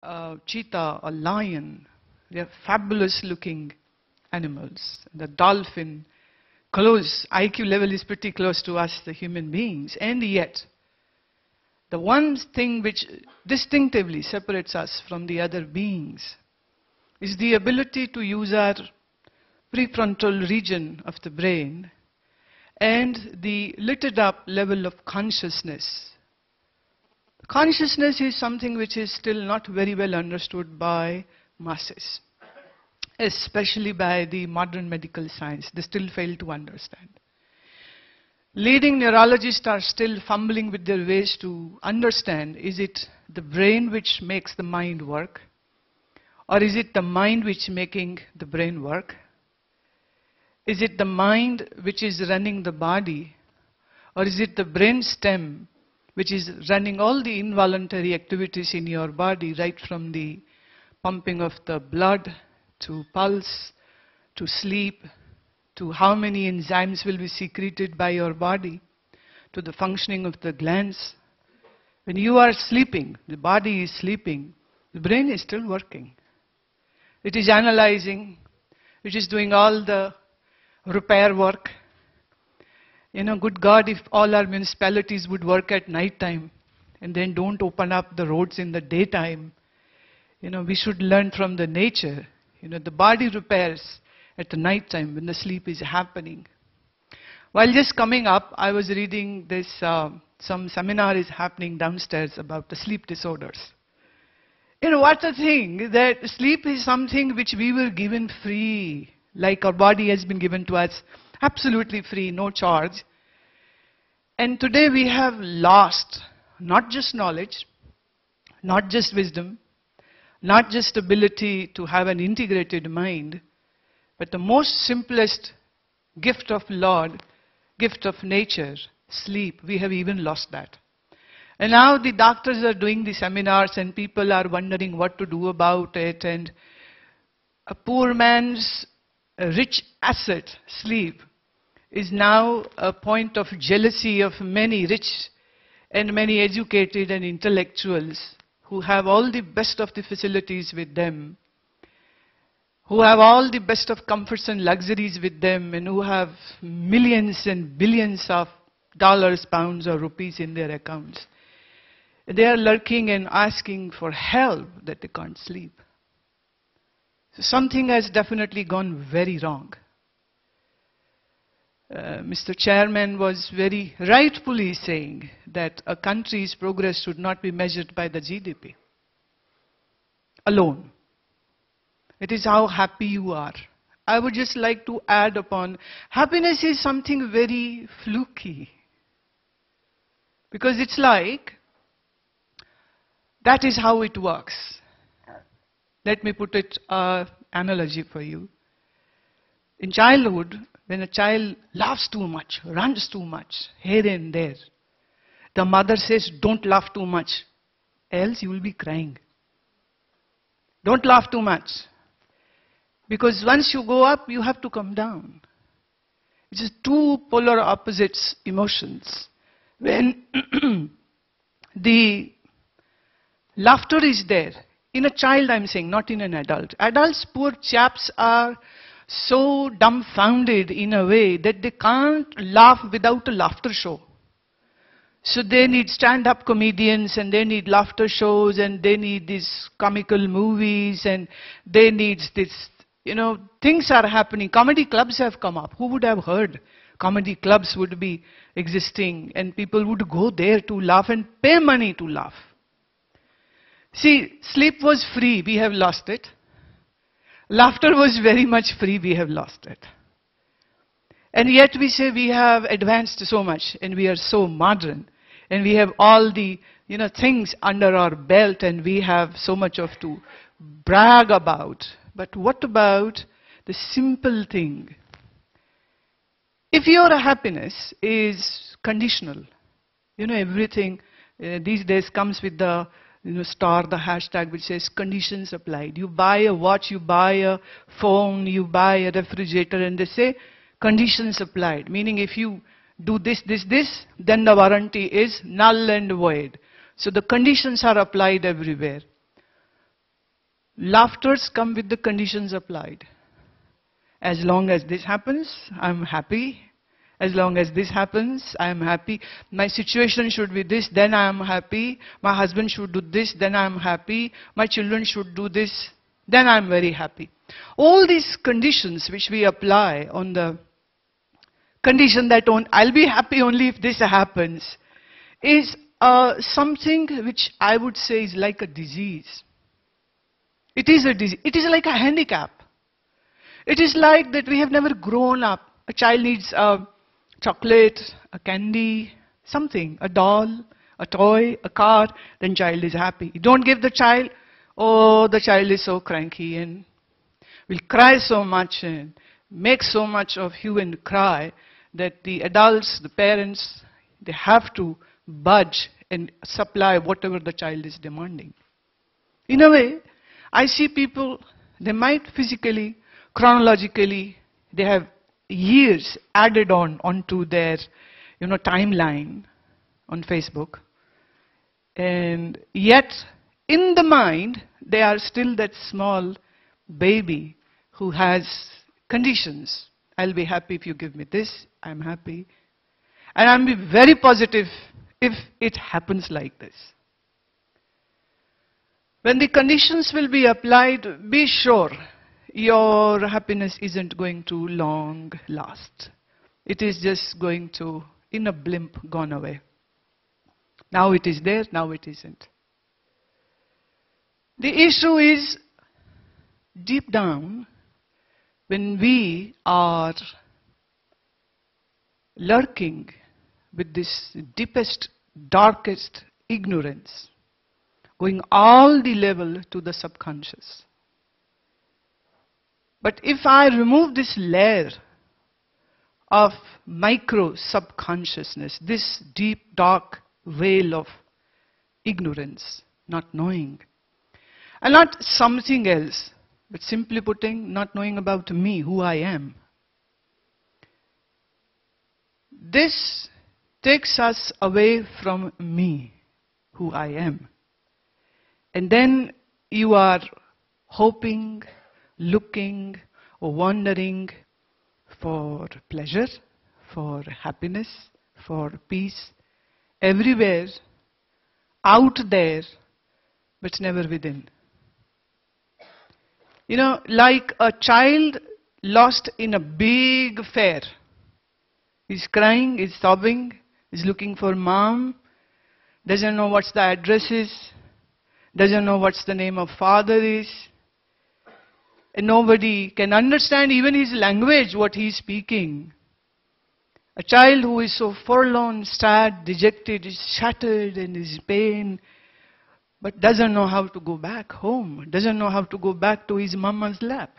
a cheetah, a lion. They are fabulous looking animals. The dolphin, close, IQ level is pretty close to us, the human beings. And yet, the one thing which distinctively separates us from the other beings is the ability to use our prefrontal region of the brain and the lit up level of consciousness. Consciousness is something which is still not very well understood by masses, especially by the modern medical science. They still fail to understand. Leading neurologists are still fumbling with their ways to understand, is it the brain which makes the mind work? Or is it the mind which is making the brain work? Is it the mind which is running the body? Or is it the brain stem which is running all the involuntary activities in your body, right from the pumping of the blood, to pulse, to sleep, to how many enzymes will be secreted by your body, to the functioning of the glands. When you are sleeping, the body is sleeping, the brain is still working. It is analyzing, it is doing all the repair work. Good God, if all our municipalities would work at night time and then don't open up the roads in the daytime. We should learn from the nature. The body repairs at the night time when the sleep is happening. While just coming up, I was reading this, some seminar is happening downstairs about the sleep disorders. What a thing, that sleep is something which we were given free, like our body has been given to us absolutely free, no charge. And today we have lost not just knowledge, not just wisdom, not just ability to have an integrated mind, but the most simplest gift of Lord, gift of nature, sleep. We have even lost that. And now the doctors are doing the seminars and people are wondering what to do about it. And a poor man's rich asset, sleep, is now a point of jealousy of many rich and many educated and intellectuals who have all the best of the facilities with them, who have all the best of comforts and luxuries with them, and who have millions and billions of dollars, pounds, or rupees in their accounts. They are lurking and asking for help that they can't sleep. So something has definitely gone very wrong. Mr. Chairman was very rightfully saying that a country's progress should not be measured by the GDP alone. It is how happy you are. I would just like to add upon, happiness is something very fluky. Because it's like, that is how it works. Let me put it analogy for you. In childhood, when a child laughs too much, runs too much, here and there, the mother says, don't laugh too much, else you will be crying. Don't laugh too much. Because once you go up, you have to come down. It's just two polar opposites emotions. When the laughter is there, in a child I'm saying, not in an adult. Adults, poor chaps, are so dumbfounded in a way that they can't laugh without a laughter show. So they need stand-up comedians, and they need laughter shows, and they need these comical movies, and they need this, things are happening. Comedy clubs have come up. Who would have heard comedy clubs would be existing, and people would go there to laugh and pay money to laugh? See, sleep was free, we have lost it. Laughter was very much free, we have lost it. And yet we say we have advanced so much, and we are so modern, and we have all the things under our belt, and we have so much of to brag about. But what about the simple thing? If your happiness is conditional, everything these days comes with the star, the hashtag which says conditions applied. You buy a watch, you buy a phone, you buy a refrigerator, and they say conditions applied. Meaning if you do this, then the warranty is null and void. So the conditions are applied everywhere. Laughters come with the conditions applied. As long as this happens, I'm happy. As long as this happens, I am happy. My situation should be this, then I am happy. My husband should do this, then I am happy. My children should do this, then I am very happy. All these conditions which we apply on the condition that I'll be happy only if this happens, is something which I would say is like a disease. It is a disease. It is like a handicap. It is like that we have never grown up. A child needs a chocolate, a candy, something, a doll, a toy, a car, then child is happy. You don't give the child, oh, the child is so cranky and will cry so much and make so much of hue and cry that the adults, the parents, they have to budge and supply whatever the child is demanding. In a way, I see people, they might physically, chronologically, they have years added onto their, timeline on Facebook. And yet, in the mind, they are still that small baby who has conditions. I'll be happy if you give me this, I'm happy. And I'll be very positive if it happens like this. When the conditions will be applied, be sure your happiness isn't going to long last. It is just going to, in a blimp, gone away. Now it is there, now it isn't. The issue is, deep down, when we are lurking with this deepest, darkest ignorance, going all the level to the subconscious. But if I remove this layer of micro subconsciousness, this deep, dark veil of ignorance, not knowing, and not something else, but simply putting, not knowing about me, who I am, this takes us away from me, who I am. And then you are hoping, looking, or wondering for pleasure, for happiness, for peace, everywhere, out there, but never within. Like a child lost in a big fair. He's crying, he's sobbing, he's looking for mom, doesn't know what's the address is, doesn't know what's the name of father is, and nobody can understand even his language, what he's speaking. A child who is so forlorn, sad, dejected, is shattered and is in pain, but doesn't know how to go back home, doesn't know how to go back to his mama's lap.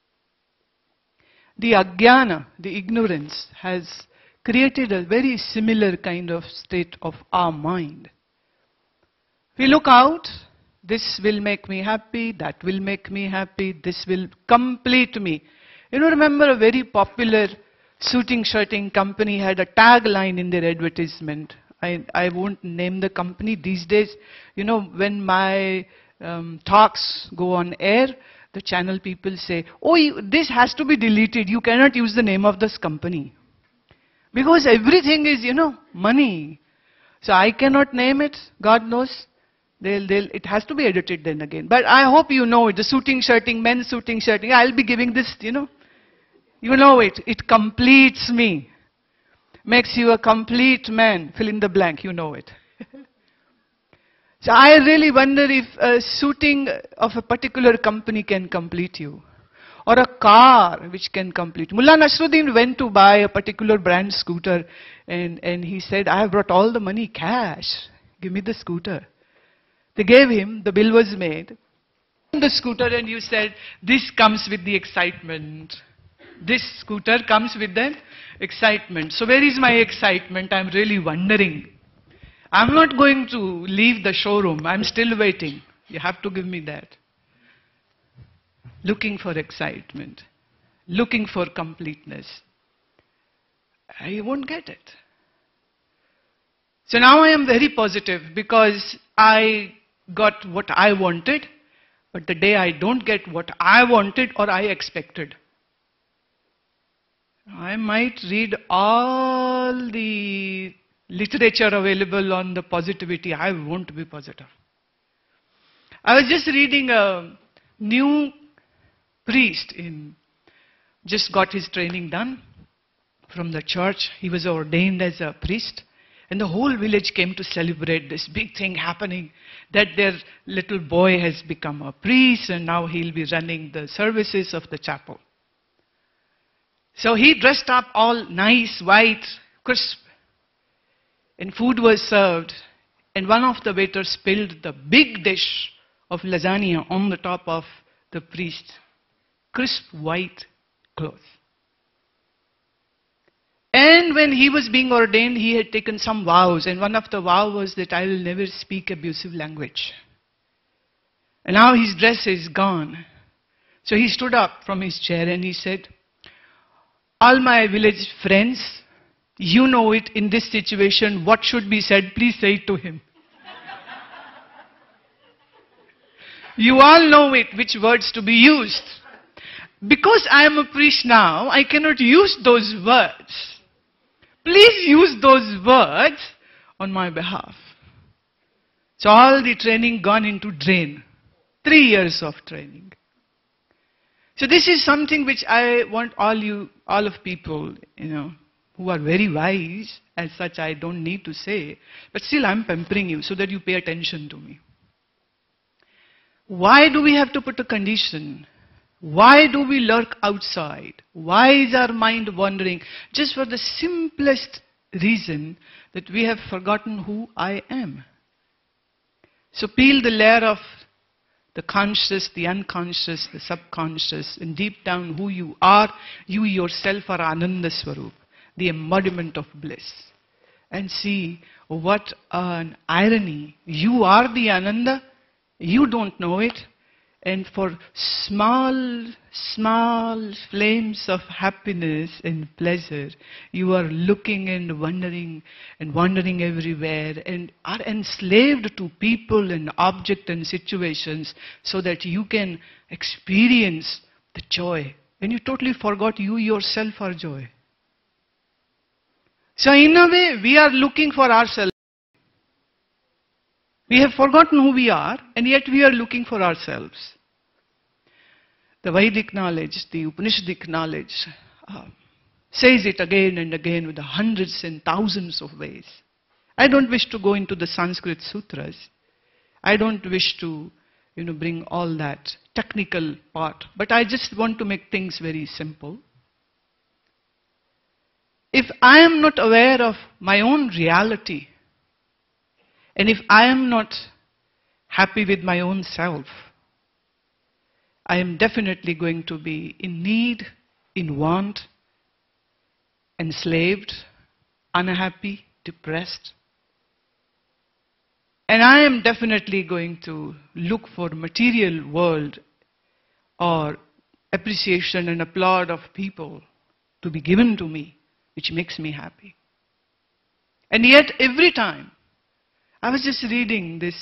The ajnana, the ignorance, has created a very similar kind of state of our mind. We look out, this will make me happy, that will make me happy, this will complete me. Remember a very popular suiting shirting company had a tagline in their advertisement. I won't name the company these days. When my talks go on air, the channel people say, oh, this has to be deleted. You cannot use the name of this company. Because everything is, money. So I cannot name it. God knows. It has to be edited then again. But I hope you know it. The suiting shirting, men's suiting shirting. I'll be giving this, You know it. It completes me. Makes you a complete man. Fill in the blank. You know it. So I really wonder if a suiting of a particular company can complete you. Or a car which can complete. Mullah Nasruddin went to buy a particular brand scooter and he said, I have brought all the money cash. Give me the scooter. They gave him, the bill was made. The scooter and you said, this comes with the excitement. This scooter comes with the excitement. So where is my excitement? I'm really wondering. I'm not going to leave the showroom. I'm still waiting. You have to give me that. Looking for excitement. Looking for completeness. I won't get it. So now I am very positive because I got what I wanted. But the day I don't get what I wanted or I expected, I might read all the literature available on the positivity. I won't be positive. I was just reading a new priest just got his training done from the church. He was ordained as a priest. And the whole village came to celebrate this big thing happening, that their little boy has become a priest and now he'll be running the services of the chapel. So he dressed up all nice, white, crisp. And food was served. And one of the waiters spilled the big dish of lasagna on the top of the priest's crisp white cloth. And when he was being ordained, he had taken some vows. And one of the vows was that I will never speak abusive language. And now his dress is gone. So he stood up from his chair and he said, all my village friends, you know it in this situation, what should be said, please say it to him. You all know it, which words to be used. Because I am a priest now, I cannot use those words. Please use those words on my behalf. So all the training gone into drain. 3 years of training. So this is something which I want all of people, who are very wise, as such I don't need to say, but still I'm pampering you so that you pay attention to me. Why do we have to put a condition? Why do we lurk outside? Why is our mind wandering? Just for the simplest reason that we have forgotten who I am. So peel the layer of the conscious, the unconscious, the subconscious, and deep down who you are, you yourself are Ananda Swarup, the embodiment of bliss. And see what an irony. You are the Ananda, you don't know it, and for small flames of happiness and pleasure, you are looking and wandering everywhere and are enslaved to people and objects and situations so that you can experience the joy. And you totally forgot you yourself are joy. So in a way, we are looking for ourselves. We have forgotten who we are, and yet we are looking for ourselves. The Vedic knowledge, the Upanishadic knowledge, says it again and again with hundreds and thousands of ways. I don't wish to go into the Sanskrit sutras. I don't wish to, bring all that technical part. But I just want to make things very simple. If I am not aware of my own reality, and if I am not happy with my own self, I am definitely going to be in need, in want, enslaved, unhappy, depressed. And I am definitely going to look for material world or appreciation and applaud of people to be given to me, which makes me happy. And yet every time, I was just reading this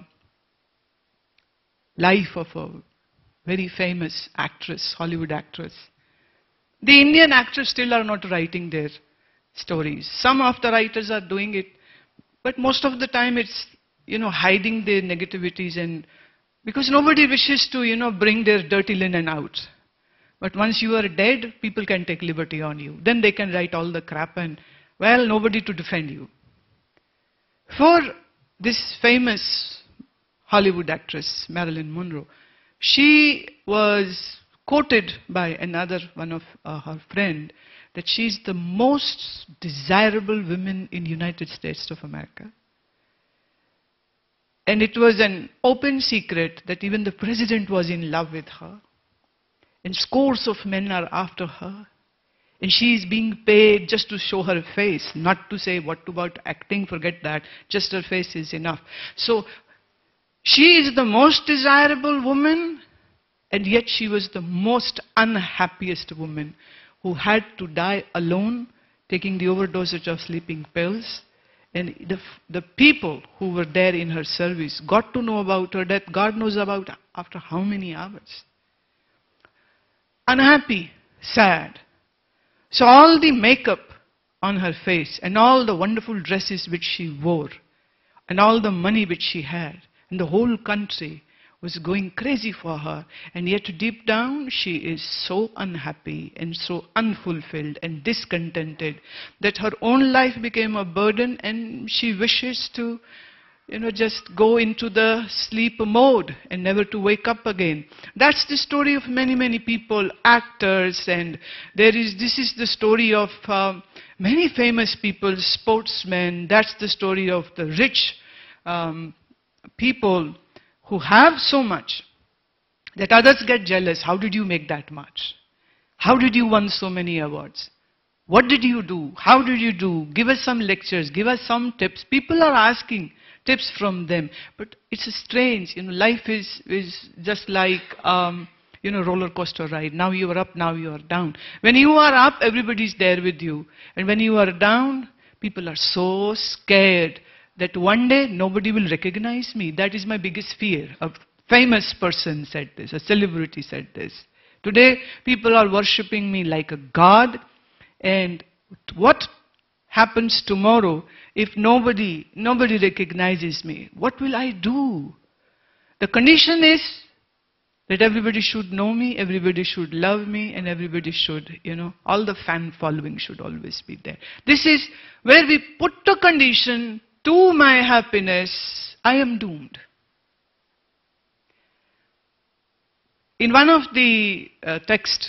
life of a very famous actress, Hollywood actress. The Indian actors still are not writing their stories. Some of the writers are doing it, but most of the time it's, hiding their negativities, and because nobody wishes to, bring their dirty linen out. But once you are dead, people can take liberty on you. Then they can write all the crap and, well, nobody to defend you. For this famous Hollywood actress, Marilyn Monroe, she was quoted by another one of her friend that she's the most desirable woman in United States of America. And it was an open secret that even the president was in love with her. And scores of men are after her. And she is being paid just to show her face, not to say what about acting, forget that. Just her face is enough. So she is the most desirable woman, and yet she was the most unhappiest woman who had to die alone, taking the overdosage of sleeping pills, And the people who were there in her service got to know about her death. God knows about after how many hours. Unhappy, sad. So all the makeup on her face and all the wonderful dresses which she wore and all the money which she had and the whole country was going crazy for her, and yet deep down she is so unhappy and so unfulfilled and discontented that her own life became a burden, and she wishes to, just go into the sleep mode and never to wake up again. That's the story of many, many people, actors, and this is the story of many famous people, sportsmen. That's the story of the rich people who have so much that others get jealous. How did you make that much? How did you win so many awards? What did you do? How did you do? Give us some lectures, give us some tips. People are asking tips from them. But it's strange, life is just like, roller coaster ride. Now you are up, now you are down. When you are up, everybody's there with you. And when you are down, people are so scared that one day nobody will recognize me. That is my biggest fear. A famous person said this, a celebrity said this. Today, people are worshipping me like a god, and what happens tomorrow if nobody recognizes me? What will I do? The condition is that everybody should know me, everybody should love me, and everybody should, all the fan following should always be there. This is where we put the condition to my happiness, I am doomed. In one of the texts,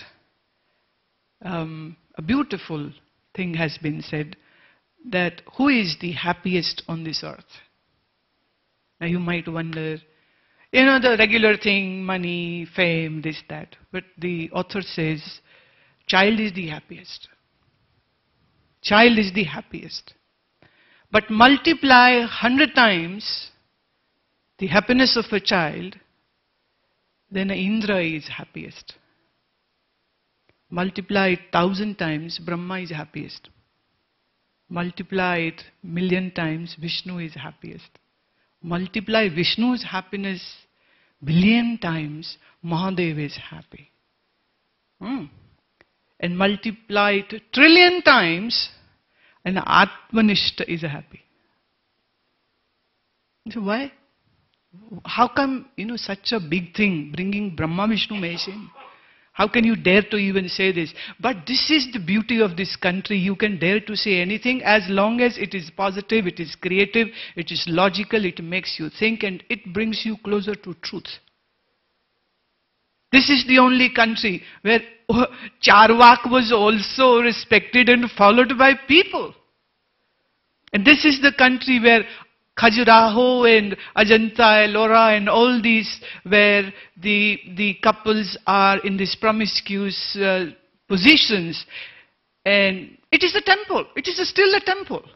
a beautiful thing has been said, that who is the happiest on this earth? Now you might wonder, the regular thing, money, fame, this, that. But the author says, child is the happiest. Child is the happiest. But multiply 100 times the happiness of a child, then Indra is happiest. Multiply it 1,000 times, Brahma is happiest. Multiply it 1,000,000 times, Vishnu is happiest. Multiply Vishnu's happiness 1,000,000,000 times, Mahadev is happy. And multiply it 1,000,000,000,000 times, and Atmanishta is happy. So why? How come, such a big thing, bringing Brahma, Vishnu, Mahesh in? How can you dare to even say this? But this is the beauty of this country. You can dare to say anything as long as it is positive, it is creative, it is logical, it makes you think, and it brings you closer to truth. This is the only country where Charvak was also respected and followed by people. And this is the country where Khajuraho and Ajanta, Ellora and all these, where the couples are in these promiscuous positions. And it is a temple. It is still a temple.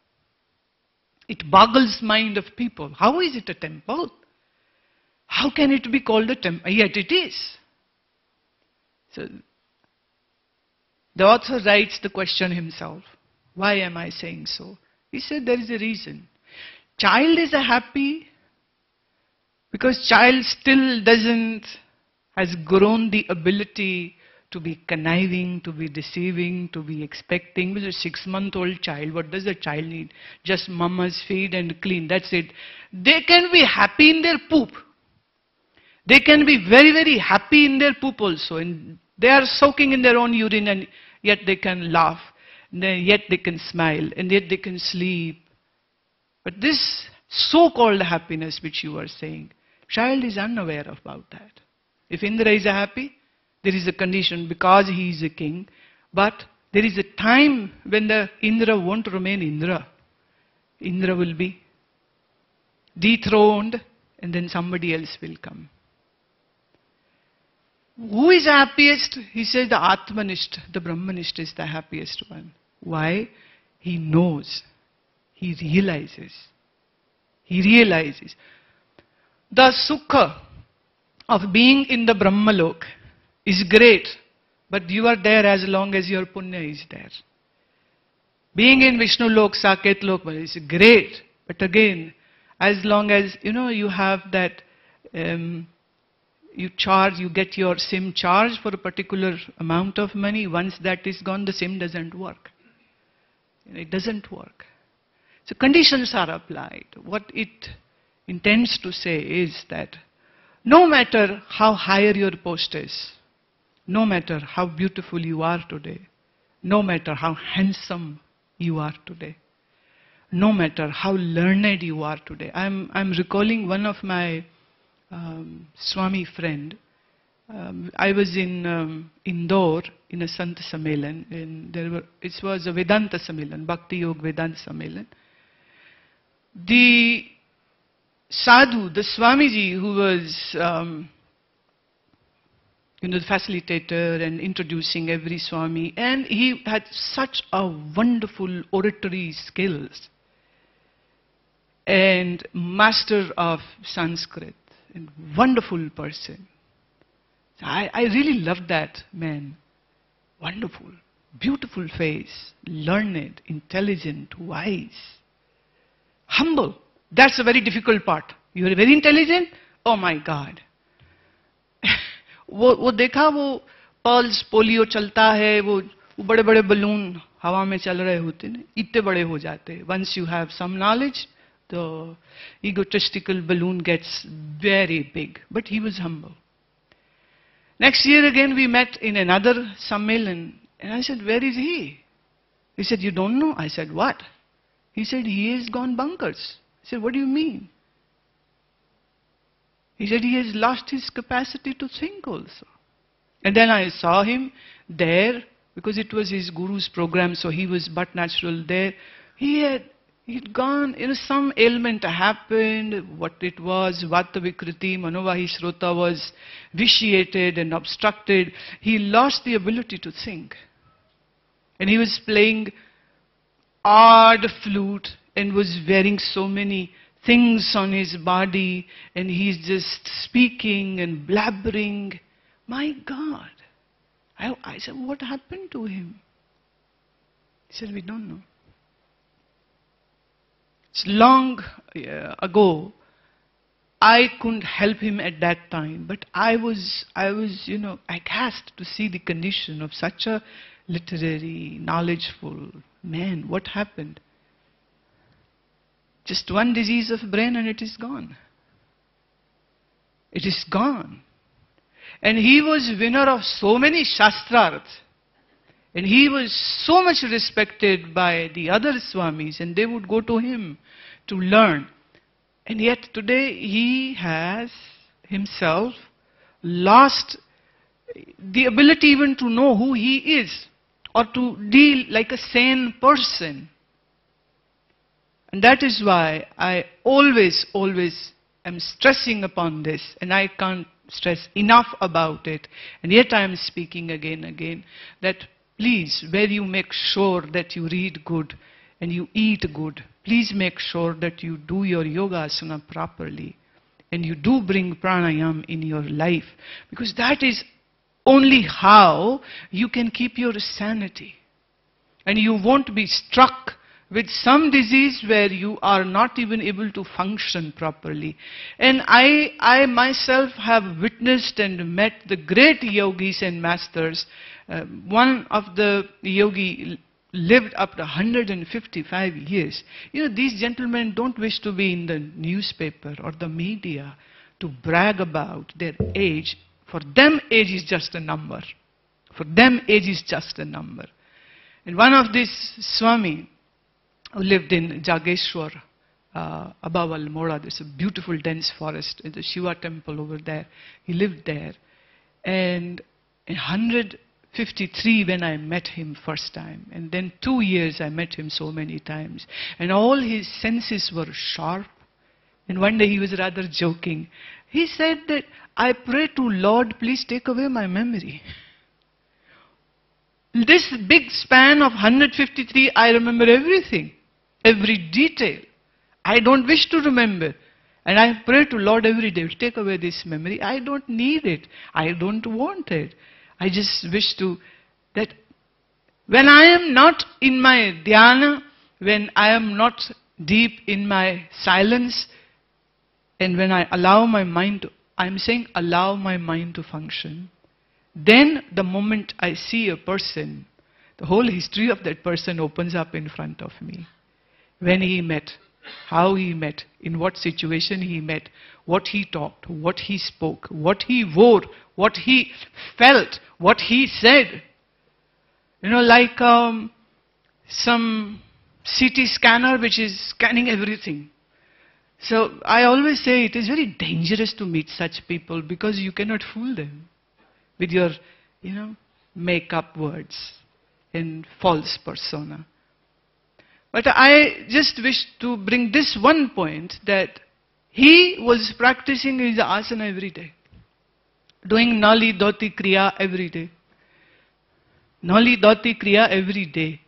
It boggles mind of people. How is it a temple? How can it be called a temple? Yet it is. So, the author writes the question himself. Why am I saying so? He said there is a reason. Child is happy because child still has grown the ability to be conniving, to be deceiving, to be expecting. With a 6-month-old child, what does a child need? Just mama's feed and clean, that's it. They can be happy in their poop. They can be very, very happy in their poop also. And they are soaking in their own urine, and yet they can laugh. Yet they can smile. And yet they can sleep. But this so-called happiness which you are saying, child is unaware about that. If Indra is happy, there is a condition because he is a king. But there is a time when the Indra won't remain Indra. Indra will be dethroned, and then somebody else will come. Who is happiest? He says the Atmanishta, the Brahmanishta is the happiest one. Why? He knows. He realizes. He realizes. The sukha of being in the Brahmalok is great, but you are there as long as your punya is there. Being in Vishnu Lok, Saket Lok is great. But again, as long as, you have that, you get your SIM charged for a particular amount of money. Once that is gone, the SIM doesn't work. It doesn't work. So conditions are applied. What it intends to say is that no matter how higher your post is, no matter how beautiful you are today, no matter how handsome you are today, no matter how learned you are today. I'm recalling one of my Swami friend. I was in Indore in a Sant Sammelan, and it was a Vedanta Sammelan, Bhakti Yoga Vedanta Sammelan. The sadhu, the Swamiji who was the facilitator and introducing every Swami, and he had such a wonderful oratory skills and master of Sanskrit, and wonderful person. I really loved that man. Wonderful, beautiful face, learned, intelligent, wise, humble. That's a very difficult part. You are very intelligent? Oh my God. वो देखा वो pulse polio चलता है, वो बड़े बड़े balloon हवा में चल रहे होते हैं, इतने बड़े हो जाते हैं. Once you have some knowledge, the egotistical balloon gets very big. But he was humble. Next year again we met in another Sammelan, and I said, where is he? He said, you don't know? I said, what? He said, he has gone bonkers. I said, what do you mean? He said, he has lost his capacity to think also. And then I saw him there, because it was his guru's program, so he was but natural there. He'd gone, some ailment happened, what it was, Vata Vikriti, Manovahi Shrota was vitiated and obstructed. He lost the ability to think. And he was playing odd flute and was wearing so many things on his body, and he's just speaking and blabbering. My God. I said, what happened to him? He said, we don't know. It's long ago. I couldn't help him at that time, but I was aghast to see the condition of such a literary, knowledgeful man. What happened? Just one disease of brain and it is gone. It is gone. And he was winner of so many Shastrarths. And he was so much respected by the other Swamis, and they would go to him to learn. And yet today he has himself lost the ability even to know who he is, or to deal like a sane person. And that is why I always am stressing upon this, and I can't stress enough about it. And yet I am speaking again, that please, where you make sure that you read good and you eat good, please make sure that you do your yoga asana properly and you do bring pranayam in your life, because that is only how you can keep your sanity. And you won't be struck with some disease where you are not even able to function properly. And I myself have witnessed and met the great yogis and masters. One of the yogi lived up to 155 years. These gentlemen don't wish to be in the newspaper or the media to brag about their age. For them, age is just a number. For them, age is just a number. And one of these Swami, who lived in Jageshwar, above Almora, there's a beautiful dense forest, in the Shiva temple over there. He lived there. And in 153 when I met him first time, and then 2 years I met him so many times. And all his senses were sharp. And one day he was rather joking. He said that, I pray to Lord, please take away my memory. This big span of 153, I remember everything. Every detail. I don't wish to remember. And I pray to Lord every day, take away this memory. I don't need it. I don't want it. I just wish to, that When I am not in my dhyana, when I am not deep in my silence, and when I allow my mind to, I'm saying allow my mind to function, then the moment I see a person, the whole history of that person opens up in front of me. When he met, how he met, in what situation he met, what he talked, what he spoke, what he wore, what he felt, what he said. Like some CT scanner which is scanning everything. So I always say it is very dangerous to meet such people because you cannot fool them with your, make-up words and false persona. But I just wish to bring this one point, that he was practicing his asana every day, doing Nali Dhoti Kriya every day. Nali Dhoti Kriya every day.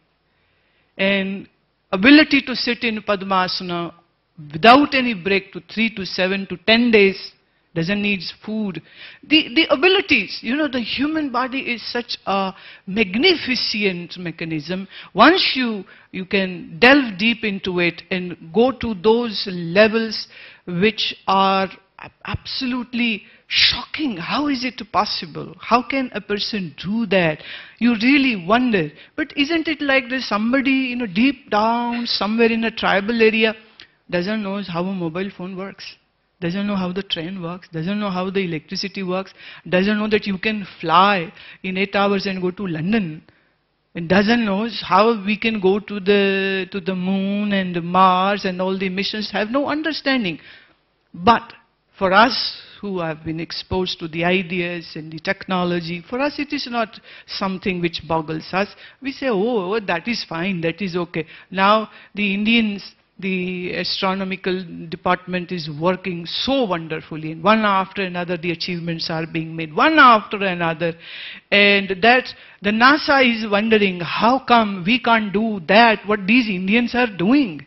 And ability to sit in Padmasana without any break to 3 to 7 to 10 days, doesn't need food. The abilities, the human body is such a magnificent mechanism. Once you can delve deep into it and go to those levels which are absolutely shocking. How is it possible? How can a person do that? You really wonder. But isn't it like there's somebody, deep down, somewhere in a tribal area, doesn't know how a mobile phone works, doesn't know how the train works, doesn't know how the electricity works, doesn't know that you can fly in 8 hours and go to London, and doesn't know how we can go to the moon and Mars and all the missions, have no understanding. But for us who have been exposed to the ideas and the technology, for us it is not something which boggles us. We say, oh, that is fine, that is okay. Now the Indians, the astronomical department is working so wonderfully, and one after another the achievements are being made, one after another, and that the NASA is wondering, how come we can't do that, what these Indians are doing?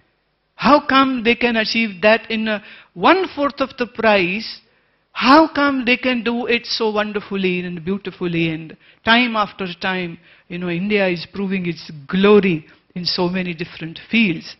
How come they can achieve that in 1/4 of the price? How come they can do it so wonderfully and beautifully? And time after time, India is proving its glory in so many different fields.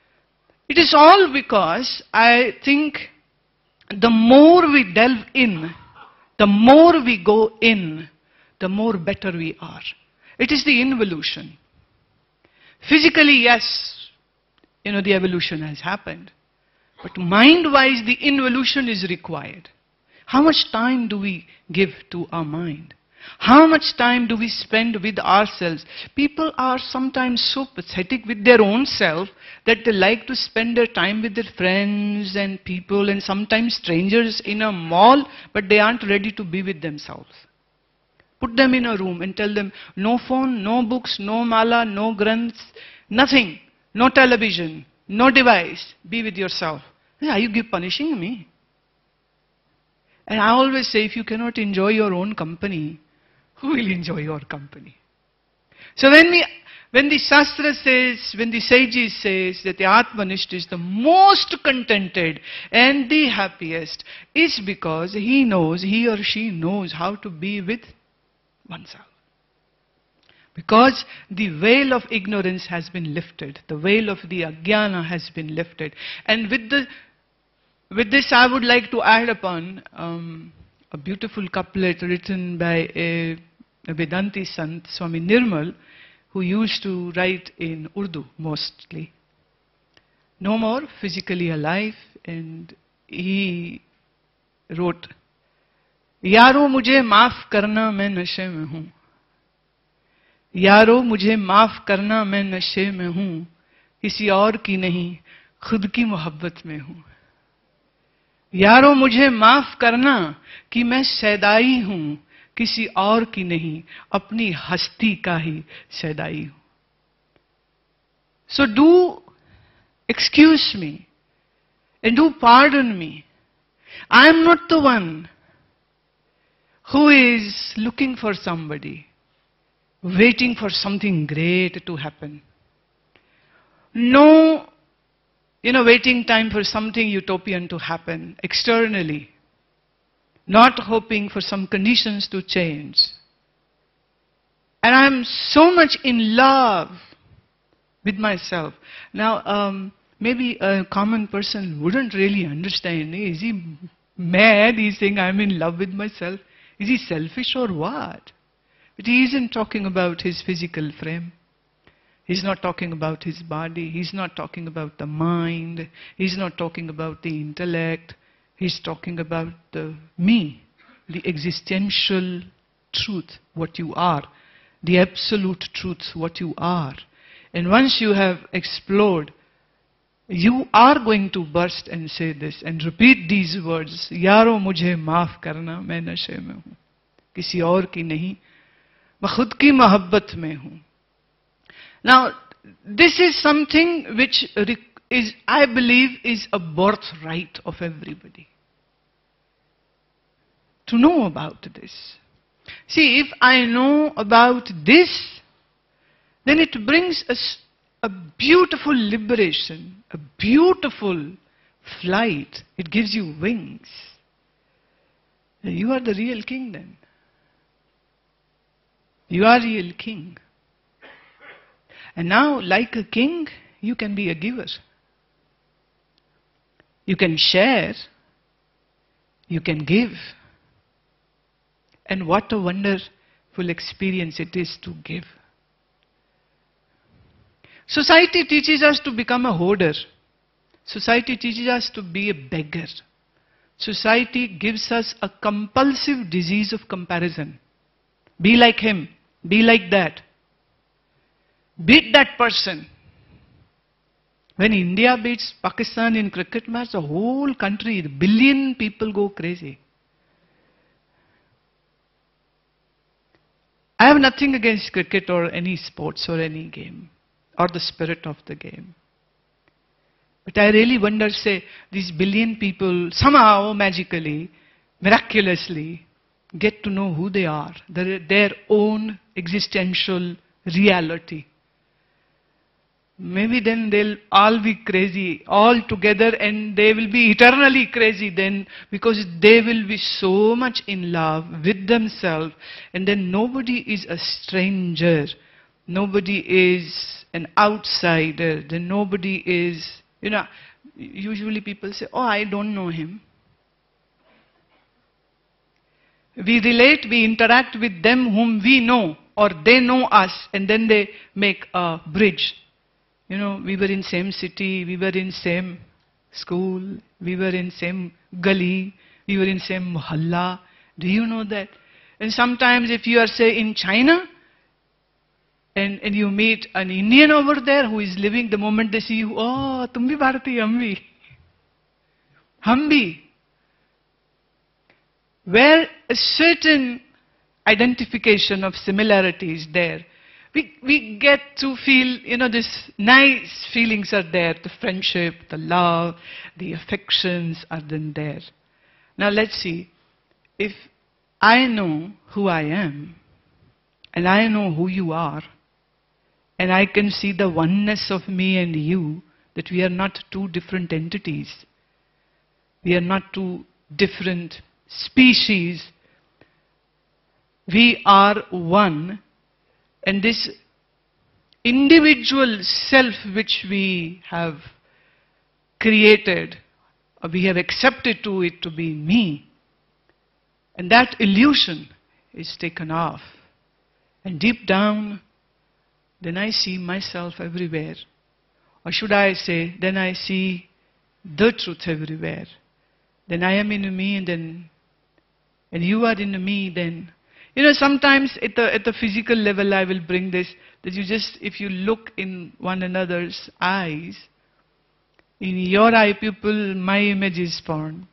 It is all because I think the more we delve in, the more we go in, the more better we are. It is the involution. Physically, yes, the evolution has happened. But mind-wise, the involution is required. How much time do we give to our mind? How much time do we spend with ourselves? People are sometimes so pathetic with their own self that they like to spend their time with their friends and people and sometimes strangers in a mall, but they aren't ready to be with themselves. Put them in a room and tell them, no phone, no books, no mala, no granths, nothing, no television, no device, be with yourself. Are you punishing me? And I always say, if you cannot enjoy your own company, who will enjoy your company? So when the Shastra says, when the sages says that the Atmanishta is the most contented and the happiest, is because he or she knows how to be with oneself. Because the veil of ignorance has been lifted, the veil of the ajnana has been lifted. And with this I would like to add upon a beautiful couplet written by a Vedanti Sant, Swami Nirmal, who used to write in Urdu mostly. No more physically alive, and he wrote, Yaro mujhe maaf karna, main nashe mein hoon. Yaro mujhe maaf karna, main nashe mein hoon. Kisi aur ki nahi, khud ki mohabbat mein hoon. यारो मुझे माफ करना कि मैं सैदाई हूं, किसी और की नहीं, अपनी हस्ती का ही सैदाई हूं. So do excuse me and do pardon me. I am not the one who is looking for somebody, waiting for something great to happen. No, waiting time for something utopian to happen externally, not hoping for some conditions to change. And I'm so much in love with myself. Now, maybe a common person wouldn't really understand. Is he mad? He's saying, I'm in love with myself. Is he selfish or what? But he isn't talking about his physical frame. He's not talking about his body. He's not talking about the mind. He's not talking about the intellect. He's talking about the me, the existential truth, what you are, the absolute truth, what you are. And once you have explored, you are going to burst and say this and repeat these words, यारो मुझे माफ करना, मैं नशे में हूँ, किसी और की नहीं, मैं खुद की मोहब्बत में हूँ. Now, this is something which is, I believe, is a birthright of everybody. To know about this. See, if I know about this, then it brings us a beautiful liberation, a beautiful flight. It gives you wings. You are the real king then. You are real king. And now, like a king, you can be a giver. You can share. You can give. And what a wonderful experience it is to give. Society teaches us to become a hoarder. Society teaches us to be a beggar. Society gives us a compulsive disease of comparison. Be like him. Be like that. Beat that person. When India beats Pakistan in cricket match, the whole country, the billion people go crazy. I have nothing against cricket or any sports or any game, or the spirit of the game. But I really wonder, say, these billion people somehow, magically, miraculously, get to know who they are, their own existential reality. Maybe then they'll all be crazy all together, and they will be eternally crazy then, because they will be so much in love with themselves, and then nobody is a stranger, nobody is an outsider, then nobody is, usually people say, oh, I don't know him. We relate, we interact with them whom we know, or they know us, and then they make a bridge. We were in same city, we were in same school, we were in same gully, we were in same mohalla. Do you know that? And sometimes if you are, say, in China, and you meet an Indian over there who is living, the moment they see you, oh, tum bhi Bharati, hum bhi. Where a certain identification of similarity is there, we get to feel, this nice feelings are there, the friendship, the love, the affections are then there. Now let's see, if I know who I am, and I know who you are, and I can see the oneness of me and you, that we are not two different entities, we are not two different species, we are one. And this individual self which we have created, we have accepted to it to be me, and that illusion is taken off. And deep down, then I see myself everywhere. Or should I say, then I see the truth everywhere. Then I am in me, and you are in me, then. Sometimes at the physical level I will bring this, that if you look in one another's eyes, in your eye pupil, my image is formed.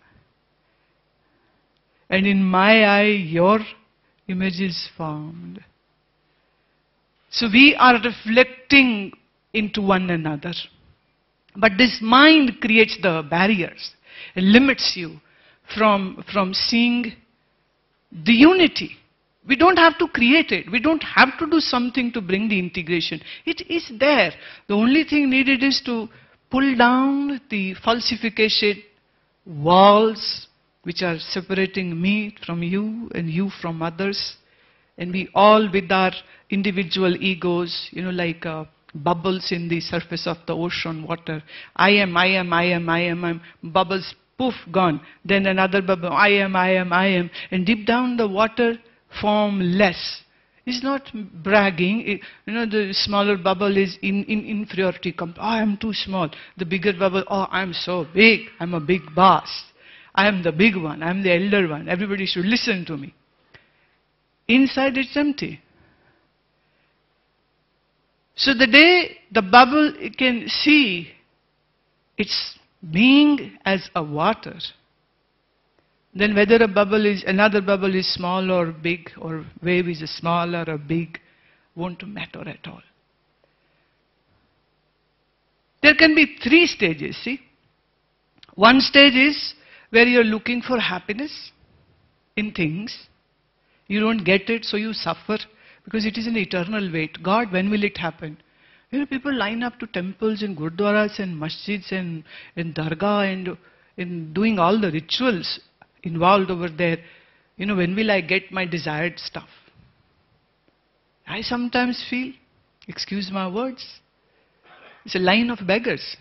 And in my eye, your image is formed. So we are reflecting into one another. But this mind creates the barriers. It limits you from seeing the unity. We don't have to create it. We don't have to do something to bring the integration. It is there. The only thing needed is to pull down the falsification walls which are separating me from you and you from others, And we all with our individual egos, like bubbles in the surface of the ocean water. I am. Bubbles, poof, gone. Then another bubble, I am. And deep down the water, formless. It's not bragging. The smaller bubble is in inferiority. I am too small. The bigger bubble, I'm so big. I'm a big boss. I am the big one. I'm the elder one. Everybody should listen to me. Inside it's empty. So the day the bubble can see its being as a water, then whether another bubble is small or big, or wave is smaller or big, won't matter at all. There can be 3 stages, see. One stage is where you're looking for happiness in things. You don't get it, so you suffer, because it is an eternal wait. God, when will it happen? People line up to temples and gurdwaras and masjids and dargah and doing all the rituals involved over there. When will I get my desired stuff? I sometimes feel, excuse my words, it's a line of beggars.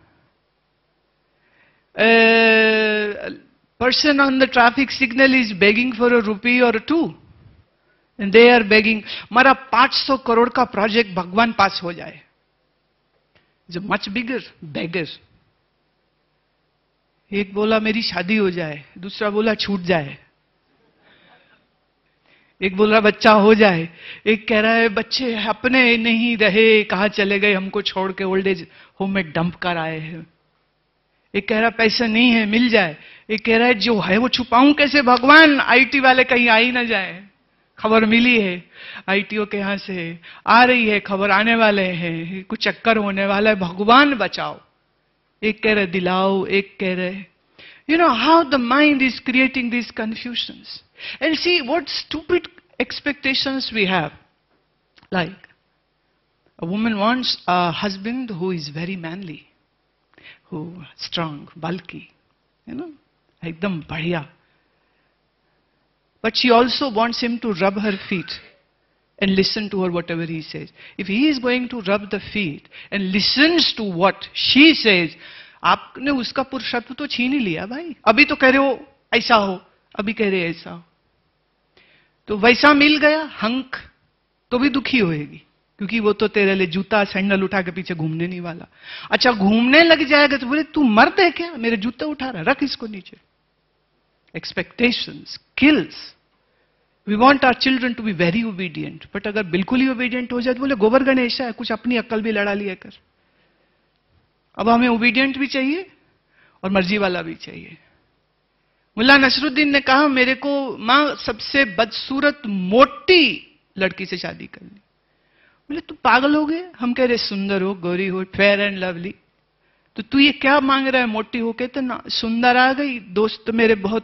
Person on the traffic signal is begging for a rupee or 2. And they are begging, Mara 500 crore ka project Bhagwan pass ho jaye. It's a much bigger beggar. एक बोला मेरी शादी हो जाए, दूसरा बोला छूट जाए. एक बोल रहा बच्चा हो जाए, एक कह रहा है बच्चे अपने नहीं रहे, कहाँ चले गए, हमको छोड़ के ओल्ड एज होम में डंप कर आए हैं. एक कह रहा पैसा नहीं है, मिल जाए. एक कह रहा है जो है वो छुपाऊं कैसे भगवान, आईटी वाले कहीं आ ही ना जाए. खबर मिली है आईटीओ के यहां से, आ रही है खबर, आने वाले हैं, कुछ चक्कर होने वाला है, भगवान बचाओ. एक कह रहे दिलाओ, एक कह रहे how the mind is creating these confusions. And see what stupid expectations we have. Like, a woman wants a husband who is very manly, who strong, bulky, ekdam badhiya. But she also wants him to rub her feet and listen to her whatever he says. If he is going to rub the feet and listens to what she says, आपने उसका पुरुषत्व तो छीन ही लिया भाई. अभी तो कह रहे हो ऐसा हो, अभी कह रहे ऐसा हो. तो वैसा मिल गया हंक तो भी दुखी होएगी, क्योंकि वो तो तेरे लिए जूता सैंडल उठा के पीछे घूमने नहीं वाला. अच्छा घूमने लग जाएगा तो बोले तू मर्द है क्या, मेरे जूते उठा रहा, रख इसको नीचे. Expectations kills. We want our children to be very obedient, but अगर बिल्कुल ही obedient हो जाए तो बोले गोबर गणेश है, कुछ अपनी अक्ल भी लड़ा लिया कर. अब हमें obedient भी चाहिए और मर्जी वाला भी चाहिए. मुल्ला नसरुद्दीन ने कहा मेरे को मां सबसे बदसूरत मोटी लड़की से शादी करनी. बोले तू पागल हो गए, हम कह रहे सुंदर हो, गोरी हो, फेयर एंड लवली, तो तू ये क्या मांग रहा है मोटी हो. कहते ना सुंदर आ गई, दोस्त मेरे बहुत,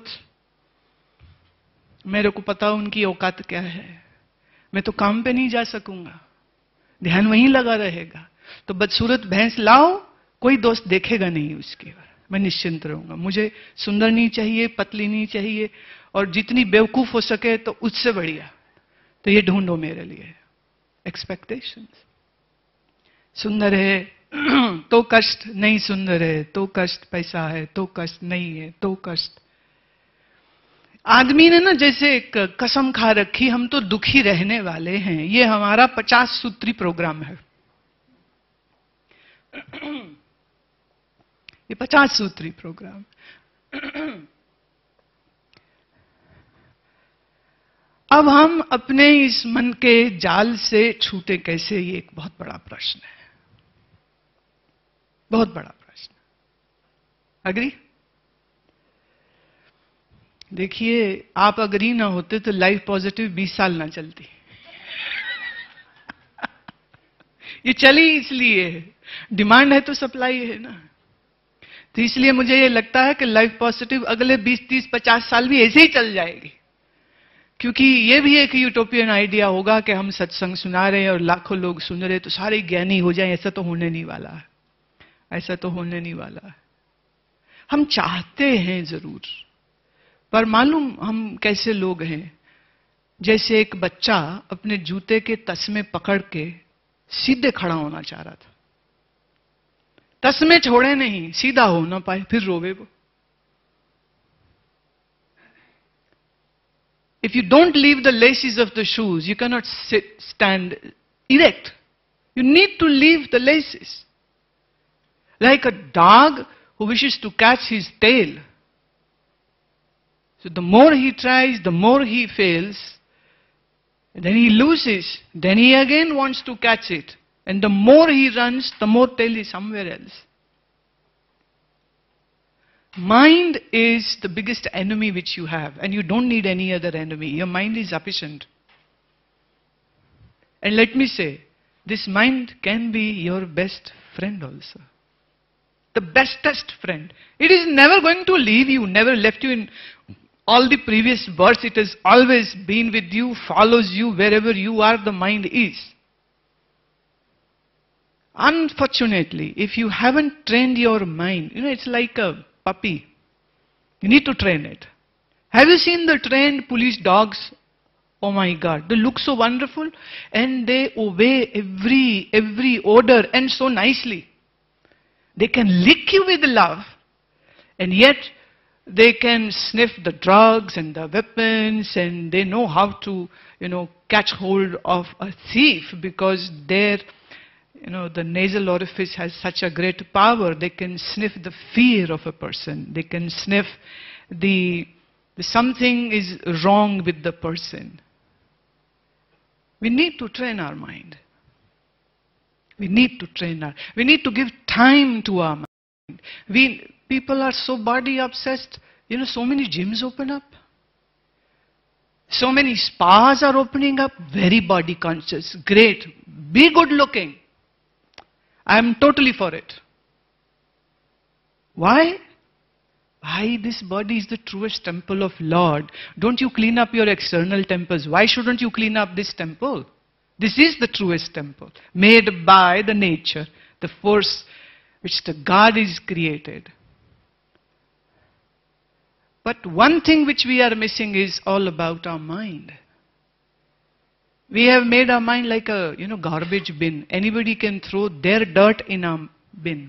मेरे को पता उनकी औकात क्या है, मैं तो काम पे नहीं जा सकूंगा, ध्यान वहीं लगा रहेगा. तो बदसूरत भैंस लाओ, कोई दोस्त देखेगा नहीं उसकी ओर, मैं निश्चिंत रहूंगा. मुझे सुंदर नहीं चाहिए, पतली नहीं चाहिए, और जितनी बेवकूफ हो सके तो उससे बढ़िया. तो ये ढूंढो मेरे लिए. एक्सपेक्टेशंस. सुंदर है तो कष्ट, नहीं सुंदर है तो कष्ट, पैसा है तो कष्ट, नहीं है तो कष्ट. आदमी ने ना जैसे एक कसम खा रखी, हम तो दुखी रहने वाले हैं. ये हमारा 50 सूत्री प्रोग्राम है. ये 50 सूत्री प्रोग्राम. अब हम अपने इस मन के जाल से छूटे कैसे, ये एक बहुत बड़ा प्रश्न है, बहुत बड़ा प्रश्न. अग्री? देखिए आप अग्री ना होते तो लाइफ पॉजिटिव 20 साल ना चलती. ये चली इसलिए है, डिमांड है तो सप्लाई है ना. तो इसलिए मुझे ये लगता है कि लाइफ पॉजिटिव अगले 20, 30, 50 साल भी ऐसे ही चल जाएगी. क्योंकि ये भी एक यूटोपियन आइडिया होगा कि हम सत्संग सुना रहे हैं और लाखों लोग सुन रहे हैं तो सारे ज्ञानी हो जाएं. ऐसा तो होने नहीं वाला है, ऐसा तो होने नहीं वाला है. हम चाहते हैं जरूर, पर मालूम हम कैसे लोग हैं. जैसे एक बच्चा अपने जूते के तस्मे पकड़ के सीधे खड़ा होना चाह रहा था, तस्मे छोड़े नहीं, सीधा हो ना पाए, फिर रोवे वो। If you don't leave the laces of the shoes, you cannot stand erect. You need to leave the laces. Like a dog who wishes to catch his tail. So the more he tries, the more he fails. Then he loses. Then he again wants to catch it. And the more he runs, the more tail is somewhere else. Mind is the biggest enemy which you have, and you don't need any other enemy. Your mind is sufficient. And let me say, this mind can be your best friend also. The bestest friend. It is never going to leave you, never left you in all the previous births. It has always been with you, follows you wherever you are, the mind is. Unfortunately, if you haven't trained your mind, it's like a puppy. You need to train it. Have you seen the trained police dogs? Oh my God, they look so wonderful and they obey every order and so nicely. They can lick you with love, and yet they can sniff the drugs and the weapons, and they know how to, catch hold of a thief because their the nasal orifice has such a great power. They can sniff the fear of a person. They can sniff the something is wrong with the person. We need to train our mind. We need to we need to give time to our mind. People are so body obsessed. So many gyms open up. So many spas are opening up. Very body conscious. Great. Be good looking. I am totally for it. Why? Why? This body is the truest temple of Lord. Don't you clean up your external temples. Why shouldn't you clean up this temple? This is the truest temple, made by the nature, the force which the God is created. But one thing which we are missing is all about our mind. We have made our mind like a, garbage bin. Anybody can throw their dirt in our bin.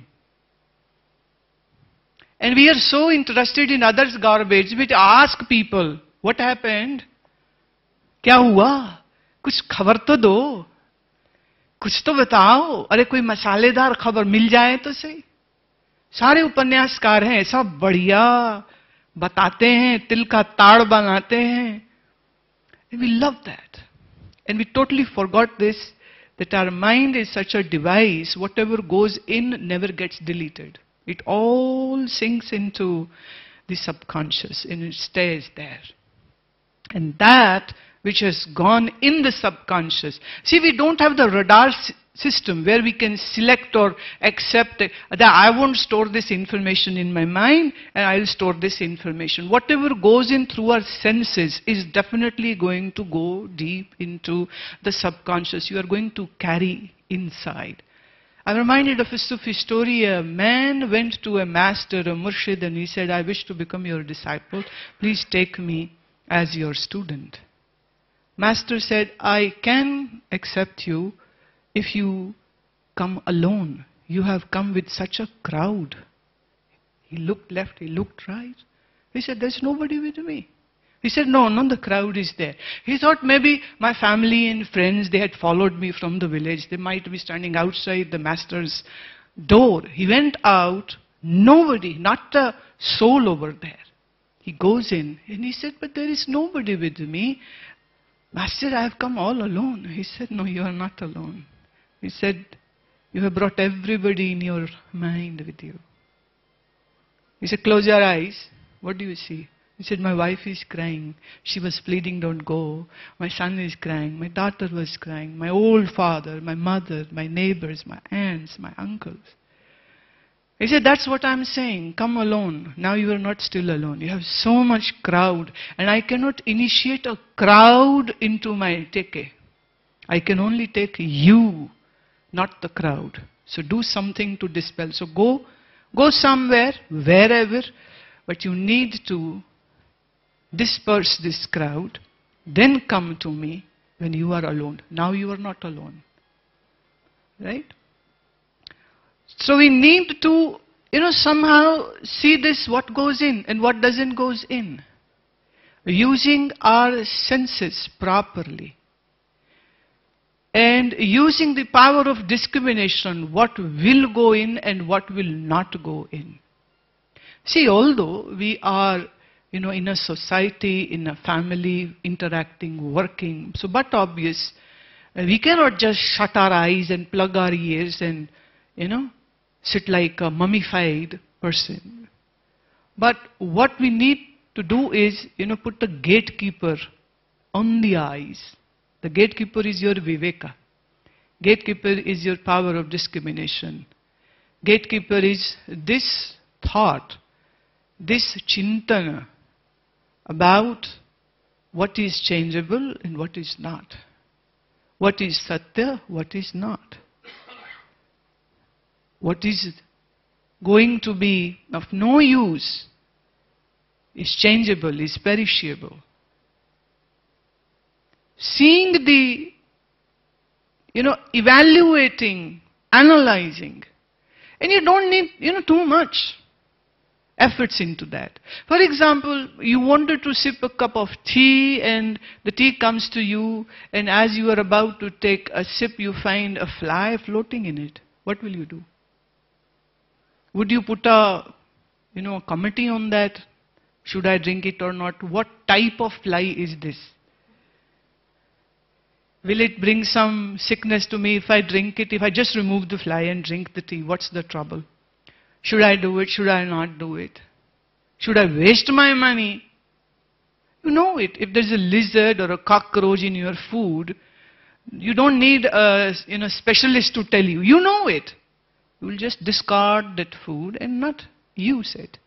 And we are so interested in others' garbage, we ask people, what happened? क्या हुआ? कुछ खबर तो दो. कुछ तो बताओ. अरे कोई मसालेदार खबर मिल जाए तो सही. सारे उपन्यासकार हैं, ऐसा बढ़िया बताते हैं, तिल का ताड़ बनाते हैं. And we love that. And we totally forgot this, that our mind is such a device, whatever goes in never gets deleted. It all sinks into the subconscious and it stays there. And that which has gone in the subconscious. See, we don't have the radar system where we can select or accept that I won't store this information in my mind and I'll store this information. Whatever goes in through our senses is definitely going to go deep into the subconscious. You are going to carry inside. I'm reminded of a Sufi story. A man went to a master, a murshid, and he said, I wish to become your disciple. Please take me as your student. Master said, I can accept you if you come alone. You have come with such a crowd. He looked left, he looked right. He said, there's nobody with me. He said, no, the crowd is there. He thought maybe my family and friends, they had followed me from the village. They might be standing outside the master's door. He went out, nobody, not a soul over there. He goes in and he said, but there is nobody with me. Master, I have come all alone. He said, no, you are not alone. He said, you have brought everybody in your mind with you. He said, close your eyes. What do you see? He said, my wife is crying. She was pleading, don't go. My son is crying. My daughter was crying. My old father, my mother, my neighbors, my aunts, my uncles. He said, that's what I'm saying. Come alone. Now you are not still alone. You have so much crowd. And I cannot initiate a crowd into my teke. I can only take you, not the crowd. So do something to dispel. So go somewhere, wherever, but you need to disperse this crowd. Then come to me when you are alone. Now you are not alone. Right? So we need to, somehow see this, what goes in and what doesn't goes in. Using our senses properly. And using the power of discrimination, what will go in and what will not go in. See, although we are, in a society, in a family, interacting, working, so but obvious, we cannot just shut our eyes and plug our ears and, sit like a mummified person. But what we need to do is, put the gatekeeper on the eyes. The gatekeeper is your viveka. Gatekeeper is your power of discrimination. Gatekeeper is this thought, this chintana about what is changeable and what is not. What is satya, what is not. What is going to be of no use is changeable, is perishable. Seeing the, evaluating, analyzing. And you don't need, too much efforts into that. For example, you wanted to sip a cup of tea and the tea comes to you, and as you are about to take a sip, you find a fly floating in it. What will you do? Would you put a committee on that? Should I drink it or not? What type of fly is this? Will it bring some sickness to me if I drink it? If I just remove the fly and drink the tea, what's the trouble? Should I do it? Should I not do it? Should I waste my money? You know it. If there's a lizard or a cockroach in your food, you don't need a specialist to tell you. You know it. You will just discard that food and not use it.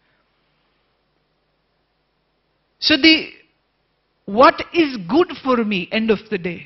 So what is good for me, end of the day?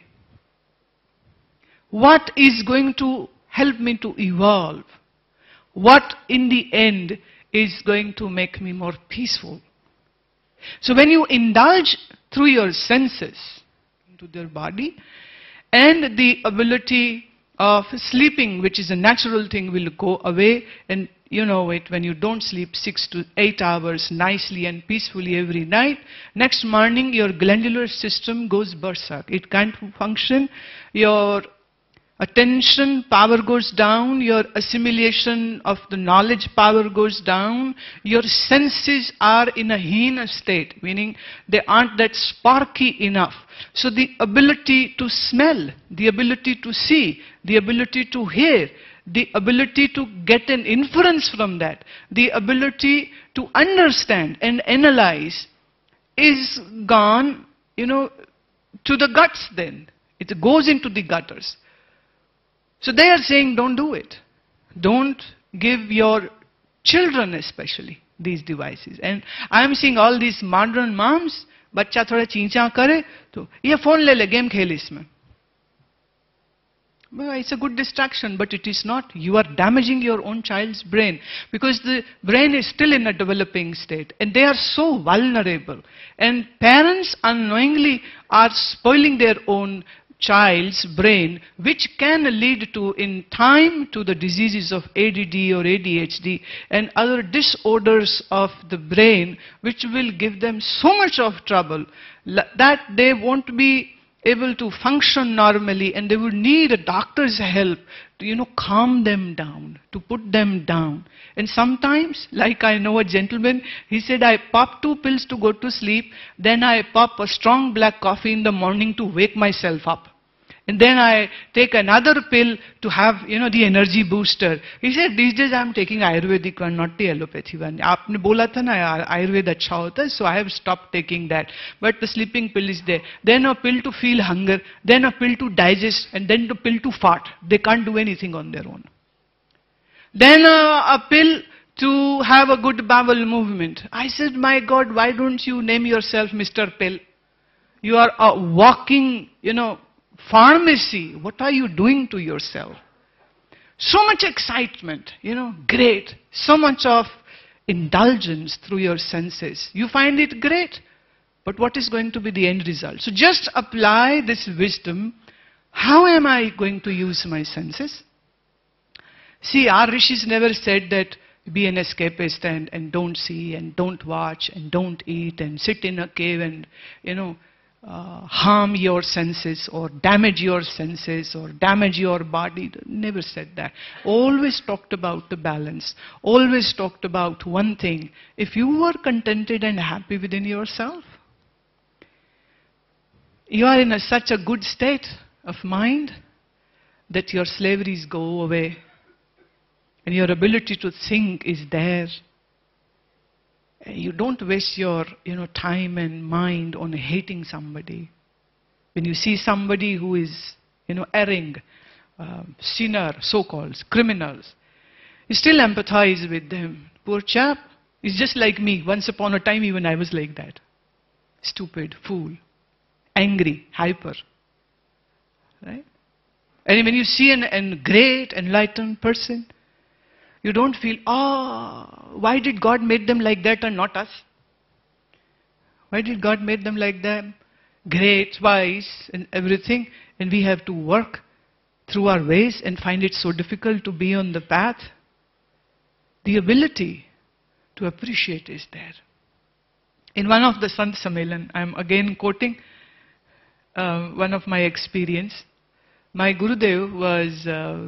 What is going to help me to evolve? What in the end is going to make me more peaceful? So when you indulge through your senses into their body, and the ability of sleeping, which is a natural thing, will go away, and you know it, when you don't sleep 6 to 8 hours nicely and peacefully every night, next morning your glandular system goes berserk. It can't function. Your attention power goes down, your assimilation of the knowledge power goes down, your senses are in a hina state, meaning they aren't that sparky enough. So the ability to smell, the ability to see, the ability to hear, the ability to get an inference from that, the ability to understand and analyze is gone, to the guts then. It goes into the gutters. So they are saying, don't do it. Don't give your children especially these devices. And I am seeing all these modern moms, बच्चा थोड़ा चींचा करे तो ये phone ले ले, game खेल इसमें. Well, it's a good distraction, but it is not. You are damaging your own child's brain, because the brain is still in a developing state and they are so vulnerable. And parents unknowingly are spoiling their own child's brain, which can lead to, in time, to the diseases of ADD or ADHD and other disorders of the brain, which will give them so much of trouble that they won't be able to function normally, and they would need a doctor's help to, calm them down, to put them down. And sometimes, like I know a gentleman, he said, I pop 2 pills to go to sleep, then I pop a strong black coffee in the morning to wake myself up. And then I take another pill to have, the energy booster. He said, these days I am taking Ayurvedic one, not the allopathy one. Aapne bola tha na, Ayurveda acha hota hai, so I have stopped taking that. But the sleeping pill is there. Then a pill to feel hunger, then a pill to digest, and then a pill to fart. They can't do anything on their own. Then a pill to have a good bowel movement. I said, my God, why don't you name yourself Mr. Pill? You are a walking, pharmacy. What are you doing to yourself? So much excitement, great. So much of indulgence through your senses. You find it great. But what is going to be the end result? So just apply this wisdom. How am I going to use my senses? See, our rishis never said that be an escapist and don't see and don't watch and don't eat and sit in a cave and, harm your senses or damage your senses or damage your body. Never said that. Always talked about the balance. Always talked about one thing. If you are contented and happy within yourself, you are in such a good state of mind that your slaveries go away and your ability to think is there. You don't waste your time and mind on hating somebody. When you see somebody who is erring, sinner, so-called criminals, you still empathize with them. Poor chap, he's just like me. Once upon a time even I was like that. Stupid, fool, angry, hyper. Right? And when you see a great enlightened person, you don't feel, why did God make them like that and not us? Why did God make them like them? Great, wise, and everything. And we have to work through our ways and find it so difficult to be on the path. The ability to appreciate is there. In one of the Sant Sammelan, I'm again quoting one of my experience. My Gurudev was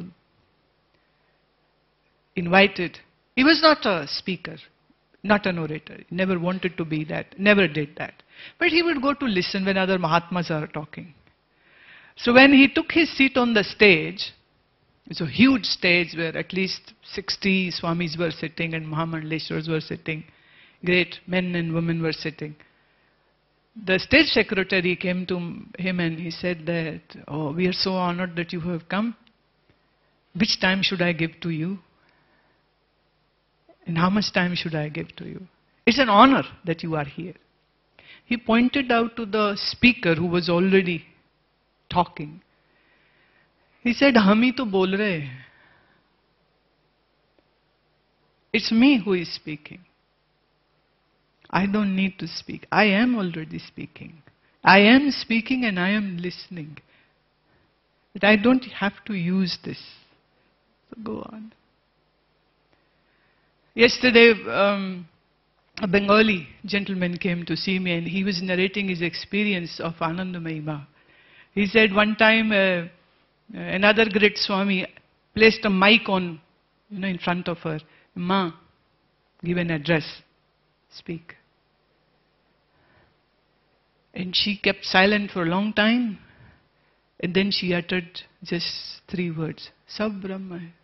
invited. He was not a speaker, not an orator. He never wanted to be that, never did that. But he would go to listen when other Mahatmas are talking. So when he took his seat on the stage, it's a huge stage where at least 60 Swamis were sitting and Mahamandaleshwaras were sitting. Great men and women were sitting. The stage secretary came to him and he said that, we are so honored that you have come. Which time should I give to you? And how much time should I give to you? It's an honor that you are here. He pointed out to the speaker who was already talking. He said, "Hum hi to bol rahe hain. It's me who is speaking. I don't need to speak. I am already speaking. I am speaking and I am listening. But I don't have to use this." So go on. Yesterday, a Bengali gentleman came to see me and he was narrating his experience of Ananda Mahima. He said one time another great Swami placed a mic on, in front of her. "Ma, give an address, speak." And she kept silent for a long time and then she uttered just 3 words, "Sab Brahma hai."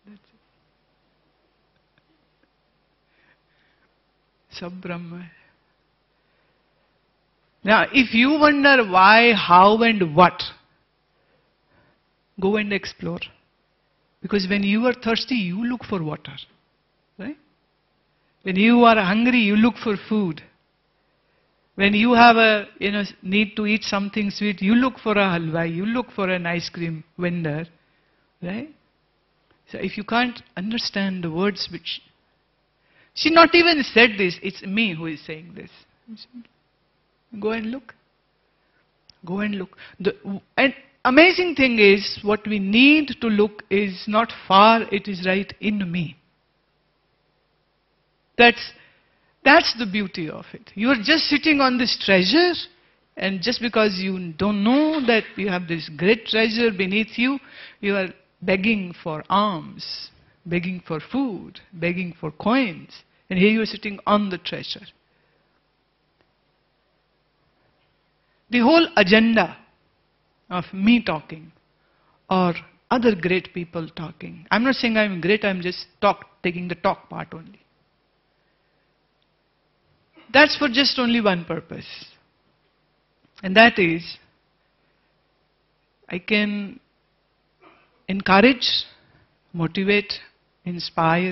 Sab Brahma hai. Now, if you wonder why, how and what, go and explore. Because when you are thirsty, you look for water. Right? When you are hungry, you look for food. When you have a need to eat something sweet, you look for a halwa, you look for an ice cream vendor. Right? So if you can't understand the words which... She not even said this, it's me who is saying this. Go and look. Go and look. And amazing thing is, what we need to look is not far, it is right in me. That's the beauty of it. You are just sitting on this treasure, and just because you don't know that you have this great treasure beneath you, you are begging for alms, begging for food, begging for coins. And here you are sitting on the treasure. The whole agenda of me talking or other great people talking. I'm not saying I'm great, I'm just taking the talk part only. That's for just only one purpose. And that is, I can encourage, motivate, inspire,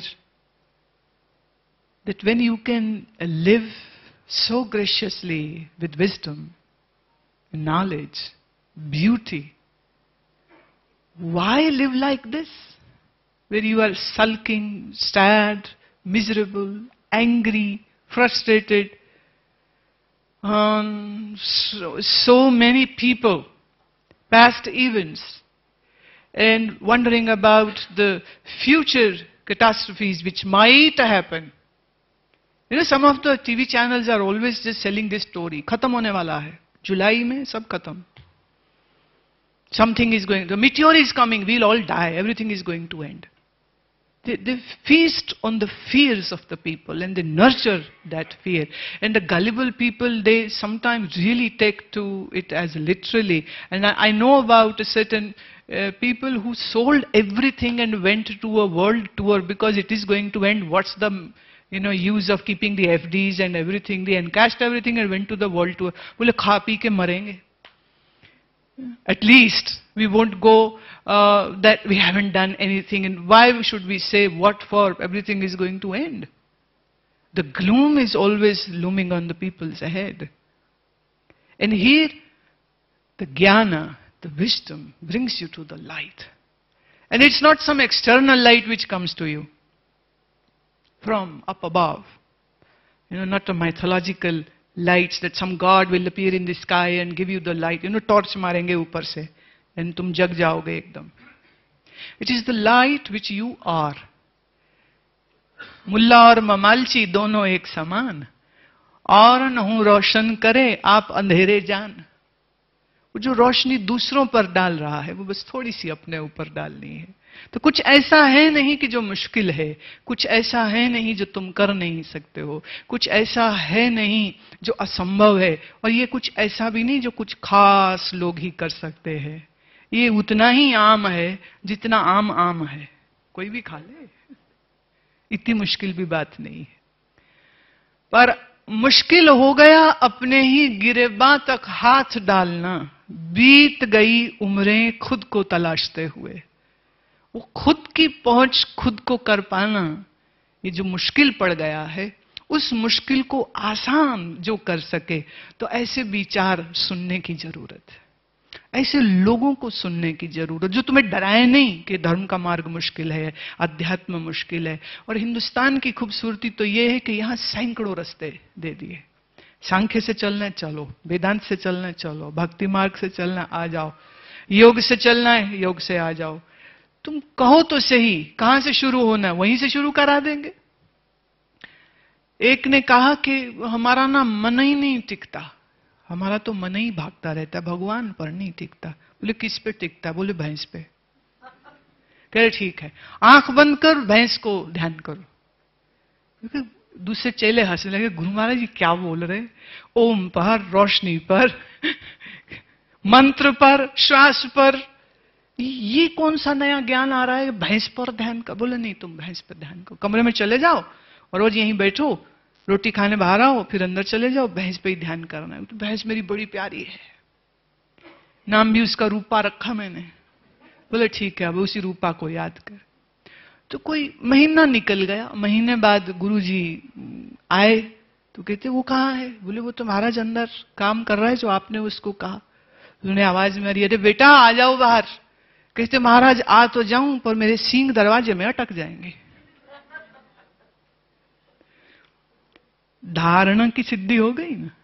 that when you can live so graciously with wisdom, knowledge, beauty, why live like this? Where you are sulking, sad, miserable, angry, frustrated. so many people, past events, and wondering about the future catastrophes which might happen. You know, some of the TV channels are always just selling this story. खत्म होने वाला है. जुलाई में सब खत्म. Something is going, the meteor is coming, we'll all die, everything is going to end. They feast on the fears of the people and they nurture that fear. And the gullible people, they sometimes really take to it as literally. And I know about a certain people who sold everything and went to a world tour because it is going to end. What's the use of keeping the FDs and everything? They encashed everything and went to the world tour. बोले खा P के मरेंगे. At least we won't go that we haven't done anything. And why should we say what for? Everything is going to end. The gloom is always looming on the people's head. And here, the jnana, the wisdom, brings you to the light. And it's not some external light which comes to you from up above. Not a mythological lights that some god will appear in the sky and give you the light. Torch marenge upar se and tum jag jaoge ekdam. It is the light which you are. मुल्ला और ममालची दोनों एक समान. और नहु रोशन करे आप अंधेरे जान. वो जो रोशनी दूसरों पर डाल रहा है वो बस थोड़ी सी अपने ऊपर डालनी है. तो कुछ ऐसा है नहीं कि जो मुश्किल है, कुछ ऐसा है नहीं जो तुम कर नहीं सकते हो, कुछ ऐसा है नहीं जो असंभव है, और ये कुछ ऐसा भी नहीं जो कुछ खास लोग ही कर सकते हैं. ये उतना ही आम है जितना आम आम है, कोई भी खा ले. इतनी मुश्किल भी बात नहीं है. पर मुश्किल हो गया अपने ही गिरेबां तक हाथ डालना. बीत गई उम्रें खुद को तलाशते हुए. वो खुद की पहुंच खुद को कर पाना, ये जो मुश्किल पड़ गया है, उस मुश्किल को आसान जो कर सके, तो ऐसे विचार सुनने की जरूरत है. ऐसे लोगों को सुनने की जरूरत जो तुम्हें डराए नहीं कि धर्म का मार्ग मुश्किल है, अध्यात्म मुश्किल है. और हिंदुस्तान की खूबसूरती तो ये है कि यहां सैकड़ों रास्ते दे दिए. सांख्य से चलना है चलो, वेदांत से चलना है चलो, भक्ति मार्ग से चलना आ जाओ, योग से चलना है योग से आ जाओ. तुम कहो तो सही कहां से शुरू होना है, वहीं से शुरू करा देंगे. एक ने कहा कि हमारा ना मन ही नहीं टिकता, हमारा तो मन ही भागता रहता है, भगवान पर नहीं टिकता. बोले किस पे टिकता? बोले भैंस पे. कह रहे ठीक है, आंख बंद कर भैंस को ध्यान करो. दूसरे चेले हंसने लगे, गुरु महाराज जी क्या बोल रहे? ओम पर, रोशनी पर, मंत्र पर, श्वास पर, ये कौन सा नया ज्ञान आ रहा है? भैंस पर ध्यान कर. बोले नहीं, तुम भैंस पर ध्यान करो, कमरे में चले जाओ और रोज यहीं बैठो, रोटी खाने बाहर आओ, फिर अंदर चले जाओ, भैंस पे ही ध्यान करना है. तो भैंस मेरी बड़ी प्यारी है, नाम भी उसका रूपा रखा मैंने. बोले ठीक है, अब उसी रूपा को याद कर. तो कोई महीना निकल गया. महीने बाद गुरुजी आए तो कहते वो कहाँ है? बोले वो तो महाराज अंदर काम कर रहा है जो आपने उसको कहा. उन्होंने आवाज मारी, अरे बेटा आ जाओ बाहर. कहते महाराज आ तो जाऊं पर मेरे सींग दरवाजे में अटक जाएंगे. धारणा की सिद्धि हो गई ना.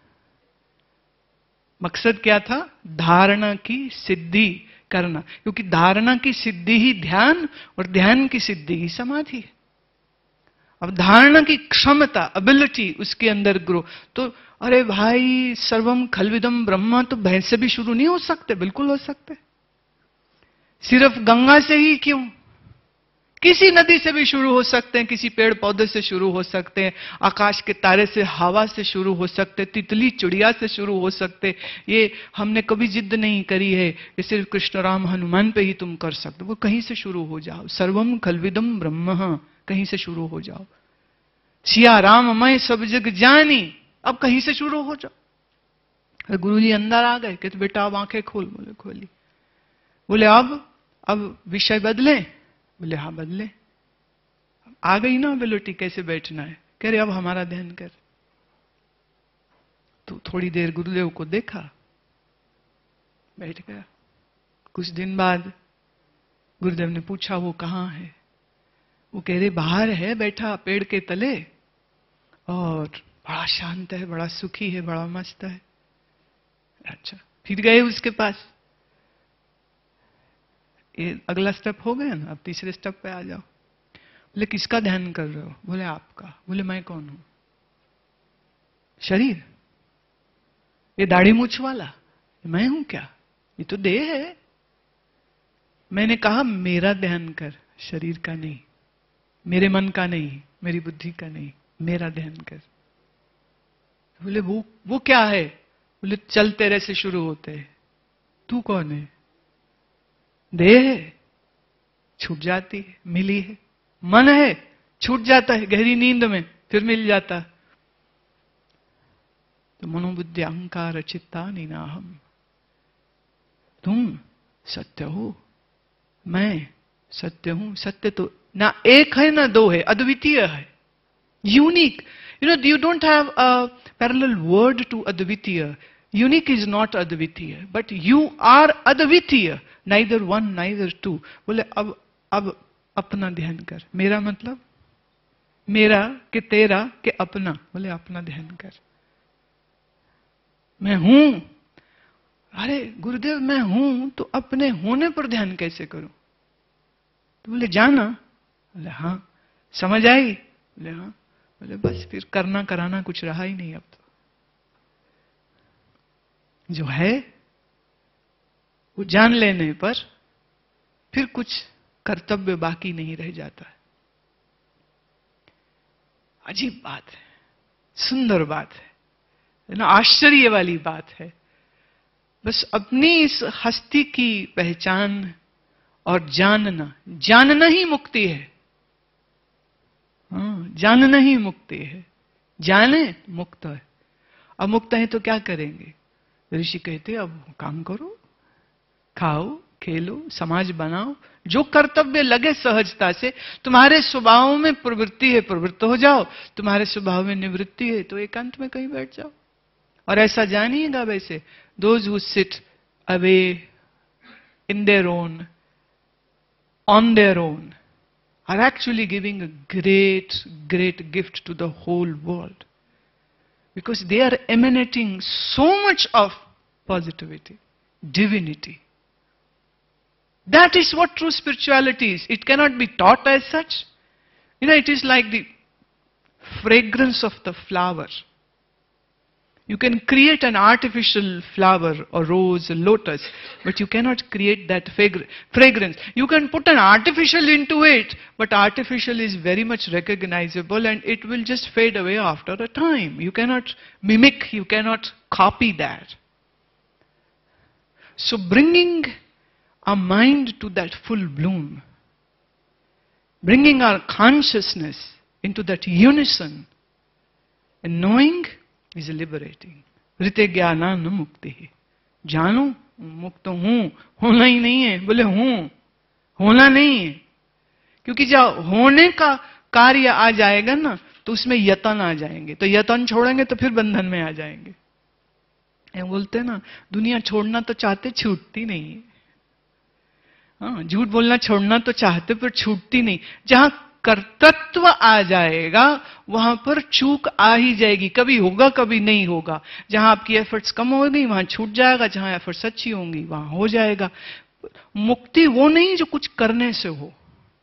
मकसद क्या था? धारणा की सिद्धि करना, क्योंकि धारणा की सिद्धि ही ध्यान और ध्यान की सिद्धि ही समाधि है. अब धारणा की क्षमता, एबिलिटी उसके अंदर ग्रो. तो अरे भाई सर्वम खलविदम ब्रह्म तो भैंस से भी शुरू नहीं हो सकते? बिल्कुल हो सकते. सिर्फ गंगा से ही क्यों? किसी नदी से भी शुरू हो सकते हैं, किसी पेड़ पौधे से शुरू हो सकते हैं, आकाश के तारे से, हवा से शुरू हो सकते, तितली चिड़िया से शुरू हो सकते. ये हमने कभी जिद नहीं करी है कि सिर्फ कृष्ण राम हनुमान पे ही तुम कर सकते. वो कहीं से शुरू हो जाओ. सर्वम खलविदम ब्रह्म, कहीं से शुरू हो जाओ. सिया राम मैं सब जग जानी, अब कहीं से शुरू हो जाओ. गुरुजी अंदर आ गए, कहते बेटा अब आंखें खोल. बोले खोली. बोले अब विषय बदले? बोले हाँ बदले. आ गई ना एबिलिटी कैसे बैठना है. कह रहे अब हमारा ध्यान कर. तो थोड़ी देर गुरुदेव को देखा, बैठ गया. कुछ दिन बाद गुरुदेव ने पूछा वो कहाँ है. वो कह रहे बाहर है बैठा पेड़ के तले, और बड़ा शांत है, बड़ा सुखी है, बड़ा मस्त है। अच्छा, फिर गए उसके पास, ये अगला स्टेप हो गया ना, अब तीसरे स्टेप पे आ जाओ। बोले किसका ध्यान कर रहे हो? बोले आपका। बोले मैं कौन हूं? शरीर, ये दाढ़ी मूछ वाला मैं हूं क्या? ये तो देह है। मैंने कहा मेरा ध्यान कर, शरीर का नहीं, मेरे मन का नहीं, मेरी बुद्धि का नहीं, मेरा ध्यान कर। बोले वो क्या है? बोले चल तेरे से शुरू होते हैं। तू कौन है? देह है, छूट जाती है, मिली है। मन है, छूट जाता है गहरी नींद में, फिर मिल जाता। तो मनोबुद्धि अहंकार चित्ता निनाहम, तुम सत्य हो, मैं सत्य हूं। सत्य तो ना एक है ना दो है, अद्वितीय है, unique. You don't have a parallel word to Advitiya. Unique is not Advitiya, but you are Advitiya. Neither one, neither two. बोले अब अपना ध्यान कर। मेरा मतलब मेरा के तेरा के अपना। बोले अपना ध्यान कर। मैं हूं। अरे गुरुदेव मैं हूं तो अपने होने पर ध्यान कैसे करूं? तो बोले जाना। बोले हाँ। समझ आई? बोले हाँ। बोले बस फिर करना कराना कुछ रहा ही नहीं अब तो। जो है वो जान लेने पर फिर कुछ कर्तव्य बाकी नहीं रह जाता है। अजीब बात है, सुंदर बात है ना, आश्चर्य वाली बात है। बस अपनी इस हस्ती की पहचान और जानना ही मुक्ति है। जानना ही मुक्ति है। जाने मुक्त है। अब मुक्त है तो क्या करेंगे? ऋषि कहते अब काम करो, खाओ, खेलो, समाज बनाओ, जो कर्तव्य लगे सहजता से। तुम्हारे स्वभाव में प्रवृत्ति है, प्रवृत्त हो जाओ। तुम्हारे स्वभाव में निवृत्ति है तो एकांत में कहीं बैठ जाओ। और ऐसा जानिएगा वैसे, those who sit away in their own, on their own, are actually giving a great gift to the whole world, because they are emanating so much of positivity, divinity. That is what true spirituality is. It cannot be taught as such. It is like the fragrance of the flower. You can create an artificial flower, a rose, a lotus, but you cannot create that fragrance. You can put an artificial into it, but artificial is very much recognizable and it will just fade away after a time. You cannot mimic, you cannot copy that. So bringing our mind to that full bloom, bringing our consciousness into that unison, and knowing is liberating. ऋते ज्ञानान मुक्ति है। जानो मुक्त हूं, होना ही नहीं है। बोले हूं, होना नहीं है। क्योंकि जब होने का कार्य आ जाएगा ना तो उसमें यतन आ जाएंगे। तो यतन छोड़ेंगे तो फिर बंधन में आ जाएंगे। ये बोलते ना, दुनिया छोड़ना तो चाहते, छूटती नहीं है। हाँ, झूठ बोलना छोड़ना तो चाहते पर छूटती नहीं। जहां कर्तृत्व आ जाएगा वहां पर चूक आ ही जाएगी। कभी होगा कभी नहीं होगा। जहां आपकी एफर्ट्स कम होगी वहां छूट जाएगा, जहां एफर्ट्स अच्छी होंगी वहां हो जाएगा। मुक्ति वो नहीं जो कुछ करने से हो।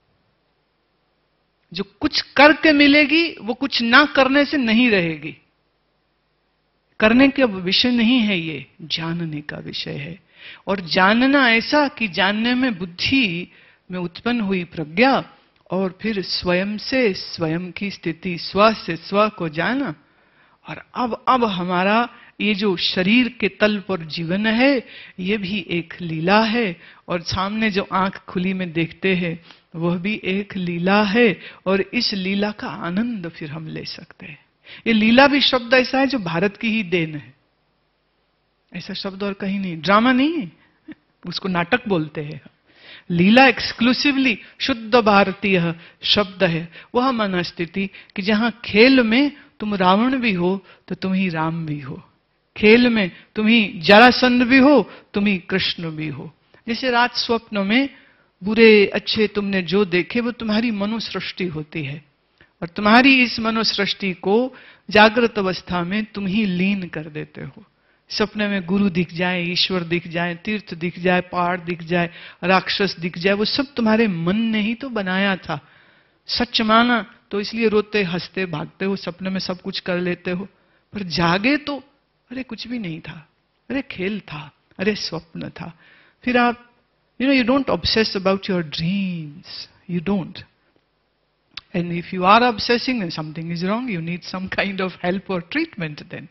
जो कुछ करके मिलेगी वो कुछ ना करने से नहीं रहेगी। करने का विषय नहीं है, ये जानने का विषय है। और जानना ऐसा कि जानने में बुद्धि में उत्पन्न हुई प्रज्ञा और फिर स्वयं से स्वयं की स्थिति, स्व से स्व को जाना। और अब हमारा ये जो शरीर के तल पर जीवन है ये भी एक लीला है। और सामने जो आंख खुली में देखते हैं वह भी एक लीला है। और इस लीला का आनंद फिर हम ले सकते हैं। ये लीला भी शब्द ऐसा है जो भारत की ही देन है। ऐसा शब्द और कहीं नहीं। ड्रामा नहीं है, उसको नाटक बोलते हैं। लीला एक्सक्लूसिवली शुद्ध भारतीय शब्द है। वह मनस्थिति कि जहां खेल में तुम रावण भी हो तो तुम ही राम भी हो। खेल में तुम ही जरासंध भी हो, तुम ही कृष्ण भी हो। जैसे रात स्वप्न में बुरे अच्छे तुमने जो देखे वो तुम्हारी मनुसृष्टि होती है। और तुम्हारी इस मनोसृष्टि को जागृत अवस्था में तुम ही लीन कर देते हो। सपने में गुरु दिख जाए, ईश्वर दिख जाए, तीर्थ दिख जाए, पहाड़ दिख जाए, राक्षस दिख जाए, वो सब तुम्हारे मन ने ही तो बनाया था। सच माना तो इसलिए रोते हंसते भागते हो, सपने में सब कुछ कर लेते हो। पर जागे तो अरे कुछ भी नहीं था, अरे खेल था, अरे स्वप्न था। फिर आप you don't obsess about your dreams. You don't. And if you are obsessing, then something is wrong. You need some kind of help or treatment then.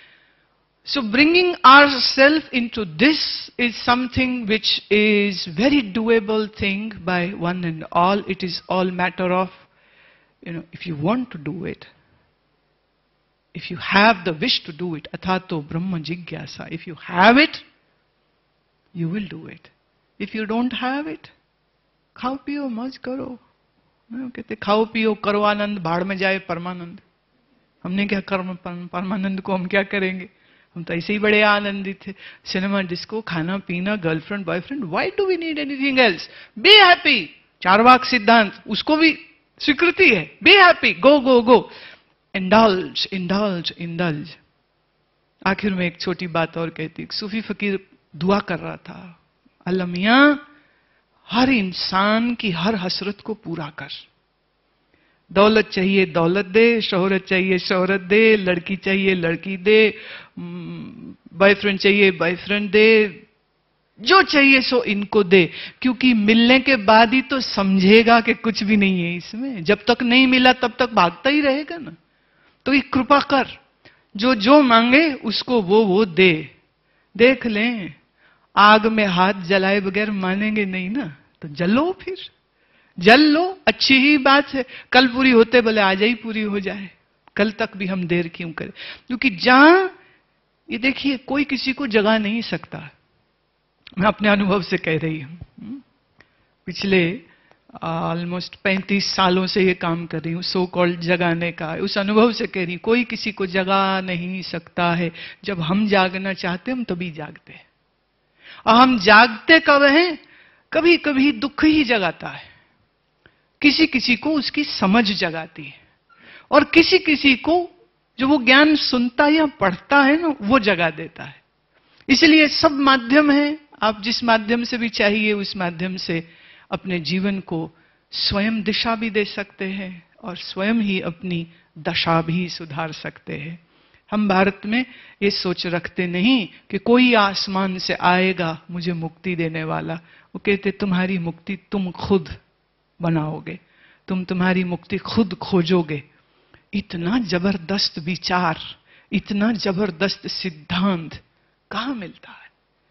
So bringing ourselves into this is something which is very doable thing by one and all. It is all matter of, if you want to do it, if you have the wish to do it, athato brahma jigyasa. If you have it, you will do it. If you don't have it, खाओ पियो मौज करो। कहते खाओ पियो करो आनंद, भाड़ में जाए परमानंद। हमने क्या कर्म, परमानंद को हम क्या करेंगे? हम तो ऐसे ही बड़े आनंदित थे। सिनेमा, डिस्को, खाना पीना, girlfriend, boyfriend, why do we need anything else? Be happy. Charvaka सिद्धांत, उसको भी स्वीकृति है। Be happy, go go go, indulge indulge indulge. आखिर में एक छोटी बात और कहती, एक सूफी फकीर दुआ कर रहा था, अल्लाह मियां हर इंसान की हर हसरत को पूरा कर। दौलत चाहिए दौलत दे, शोहरत चाहिए शोहरत दे, लड़की चाहिए लड़की दे, बॉयफ्रेंड चाहिए बॉयफ्रेंड दे, जो चाहिए सो इनको दे। क्योंकि मिलने के बाद ही तो समझेगा कि कुछ भी नहीं है इसमें। जब तक नहीं मिला तब तक भागता ही रहेगा ना। तो ये कृपा कर, जो जो मांगे उसको वो दे। देख लें, आग में हाथ जलाए बगैर मानेंगे नहीं ना, तो जलो, फिर जल लो, अच्छी ही बात है। कल पूरी होते भले आज ही पूरी हो जाए, कल तक भी हम देर क्यों करें? क्योंकि जहां ये देखिए कोई किसी को जगा नहीं सकता। मैं अपने अनुभव से कह रही हूं, पिछले ऑलमोस्ट 35 सालों से ये काम कर रही हूं, सो कॉल्ड जगाने का। उस अनुभव से कह रही हूं, कोई किसी को जगा नहीं सकता है। जब हम जागना चाहते हम तभी जागते हैं। और हम जागते कब हैं? कभी कभी दुख ही जगाता है, किसी किसी को उसकी समझ जगाती है, और किसी किसी को जो वो ज्ञान सुनता या पढ़ता है ना, वो जगा देता है। इसलिए सब माध्यम है, आप जिस माध्यम से भी चाहिए उस माध्यम से अपने जीवन को स्वयं दिशा भी दे सकते हैं और स्वयं ही अपनी दशा भी सुधार सकते हैं। हम भारत में ये सोच रखते नहीं कि कोई आसमान से आएगा मुझे मुक्ति देने वाला। वो कहते तुम्हारी मुक्ति तुम खुद बनाओगे, तुम तुम्हारी मुक्ति खुद खोजोगे। इतना जबरदस्त विचार, इतना जबरदस्त सिद्धांत कहां मिलता है?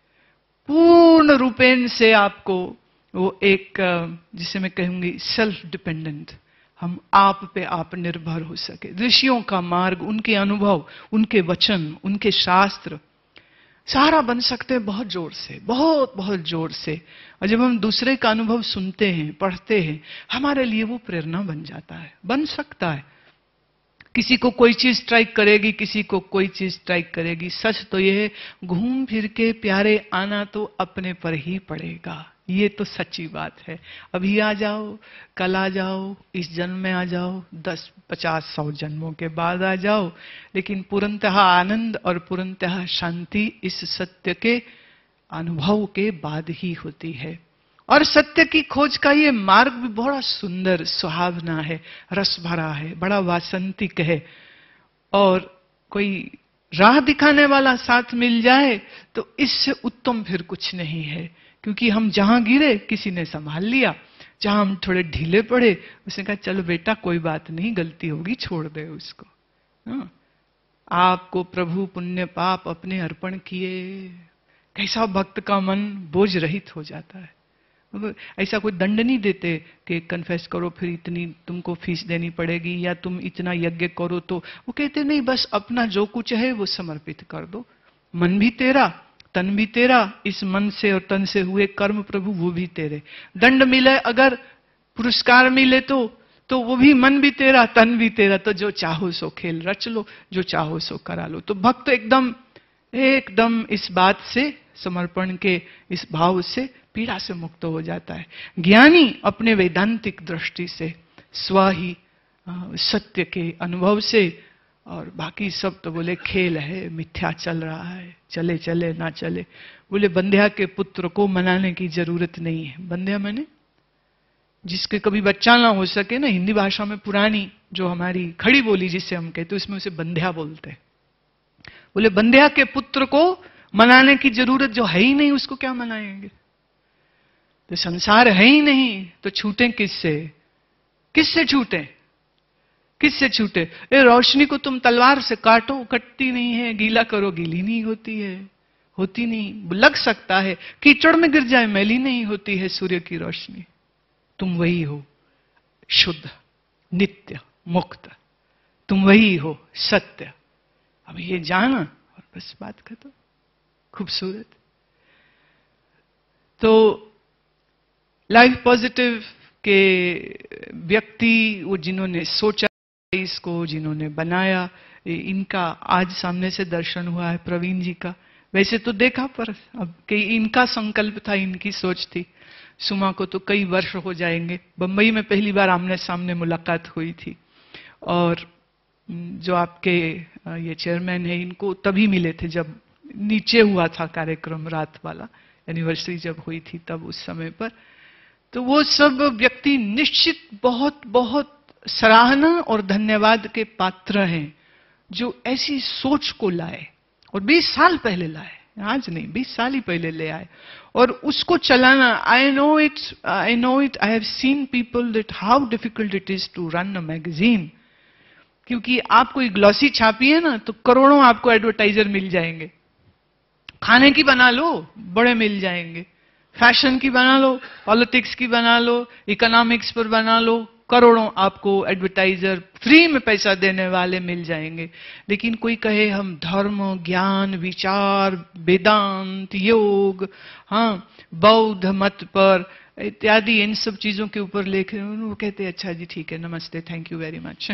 पूर्ण रूपेण से आपको वो एक, जिसे मैं कहूंगी सेल्फ डिपेंडेंट, हम आप पे आप निर्भर हो सके। ऋषियों का मार्ग, उनके अनुभव, उनके वचन, उनके शास्त्र सहारा बन सकते हैं बहुत जोर से, बहुत बहुत जोर से। और जब हम दूसरे का अनुभव सुनते हैं, पढ़ते हैं, हमारे लिए वो प्रेरणा बन जाता है, बन सकता है। किसी को कोई चीज स्ट्राइक करेगी, किसी को कोई चीज स्ट्राइक करेगी। सच तो यह है, घूम फिर के प्यारे आना तो अपने पर ही पड़ेगा। ये तो सच्ची बात है। अभी आ जाओ, कल आ जाओ, इस जन्म में आ जाओ, 10, 50, 100 जन्मों के बाद आ जाओ, लेकिन पूर्णतः आनंद और पूर्णतः शांति इस सत्य के अनुभव के बाद ही होती है। और सत्य की खोज का ये मार्ग भी बड़ा सुंदर, सुहावना है, रस भरा है, बड़ा वासंतिक है। और कोई राह दिखाने वाला साथ मिल जाए तो इससे उत्तम फिर कुछ नहीं है। क्योंकि हम जहां गिरे किसी ने संभाल लिया, जहां हम थोड़े ढीले पड़े उसने कहा चलो बेटा कोई बात नहीं, गलती होगी छोड़ दे उसको। हाँ, आपको प्रभु पुण्य पाप अपने अर्पण किए, कैसा भक्त का मन बोझ रहित हो जाता है। ऐसा कोई दंड नहीं देते कि कन्फेस करो फिर इतनी तुमको फीस देनी पड़ेगी, या तुम इतना यज्ञ करो। तो वो कहते नहीं, बस अपना जो कुछ है वो समर्पित कर दो। मन भी तेरा, तन भी तेरा, इस मन से और तन से हुए कर्म प्रभु वो भी तेरे। दंड मिले, अगर पुरस्कार मिले तो वो भी मन भी तेरा, तन भी तेरा। तो जो चाहो सो खेल रच लो, जो चाहो सो करा लो। तो भक्त एकदम इस बात से, समर्पण के इस भाव से पीड़ा से मुक्त हो जाता है। ज्ञानी अपने वैदांतिक दृष्टि से स्व ही सत्य के अनुभव से, और बाकी सब तो बोले खेल है, मिथ्या चल रहा है, चले चले ना चले। बोले बंध्या के पुत्र को मनाने की जरूरत नहीं है। बंध्या माने जिसके कभी बच्चा ना हो सके ना, हिंदी भाषा में पुरानी जो हमारी खड़ी बोली जिससे हम कहते, उसमें उसे बंध्या बोलते। बोले बंध्या के पुत्र को मनाने की जरूरत जो है ही नहीं, उसको क्या मनाएंगे? तो संसार है ही नहीं तो छूटे किससे? किससे छूटे? किससे छूटे? ए रोशनी को तुम तलवार से काटो, कटती नहीं है, गीला करो, गीली नहीं होती है, होती नहीं। लग सकता है कीचड़ में गिर जाए, मैली नहीं होती है सूर्य की रोशनी। तुम वही हो शुद्ध, नित्य, मुक्त। तुम वही हो सत्य। अब ये जाना और बस बात खत्म। खूबसूरत। तो लाइफ पॉजिटिव के व्यक्ति, वो जिन्होंने सोचा इसको, जिन्होंने बनाया, इनका आज सामने से दर्शन हुआ है प्रवीण जी का। वैसे तो देखा, पर अब कि इनका संकल्प था, इनकी सोच थी। सुमा को तो कई वर्ष हो जाएंगे। बंबई में पहली बार आमने सामने मुलाकात हुई थी, और जो आपके ये चेयरमैन है, इनको तभी मिले थे जब नीचे हुआ था कार्यक्रम रात वाला, एनिवर्सरी जब हुई थी तब, उस समय पर। तो वो सब व्यक्ति निश्चित बहुत बहुत सराहना और धन्यवाद के पात्र हैं, जो ऐसी सोच को लाए, और 20 साल पहले लाए, आज नहीं 20 साल ही पहले ले आए, और उसको चलाना। I know it, I have seen people that how difficult it is to run a magazine. क्योंकि आप कोई ग्लॉसी छापी है ना, तो करोड़ों आपको एडवर्टाइजर मिल जाएंगे। खाने की बना लो, बड़े मिल जाएंगे। फैशन की बना लो, पॉलिटिक्स की बना लो, इकोनॉमिक्स पर बना लो, करोड़ों आपको एडवर्टाइजर फ्री में पैसा देने वाले मिल जाएंगे। लेकिन कोई कहे हम धर्म, ज्ञान, विचार, वेदांत, योग, हाँ, बौद्ध मत पर इत्यादि, इन सब चीजों के ऊपर लेखे, वो कहते अच्छा जी ठीक है, नमस्ते, थैंक यू वेरी मच।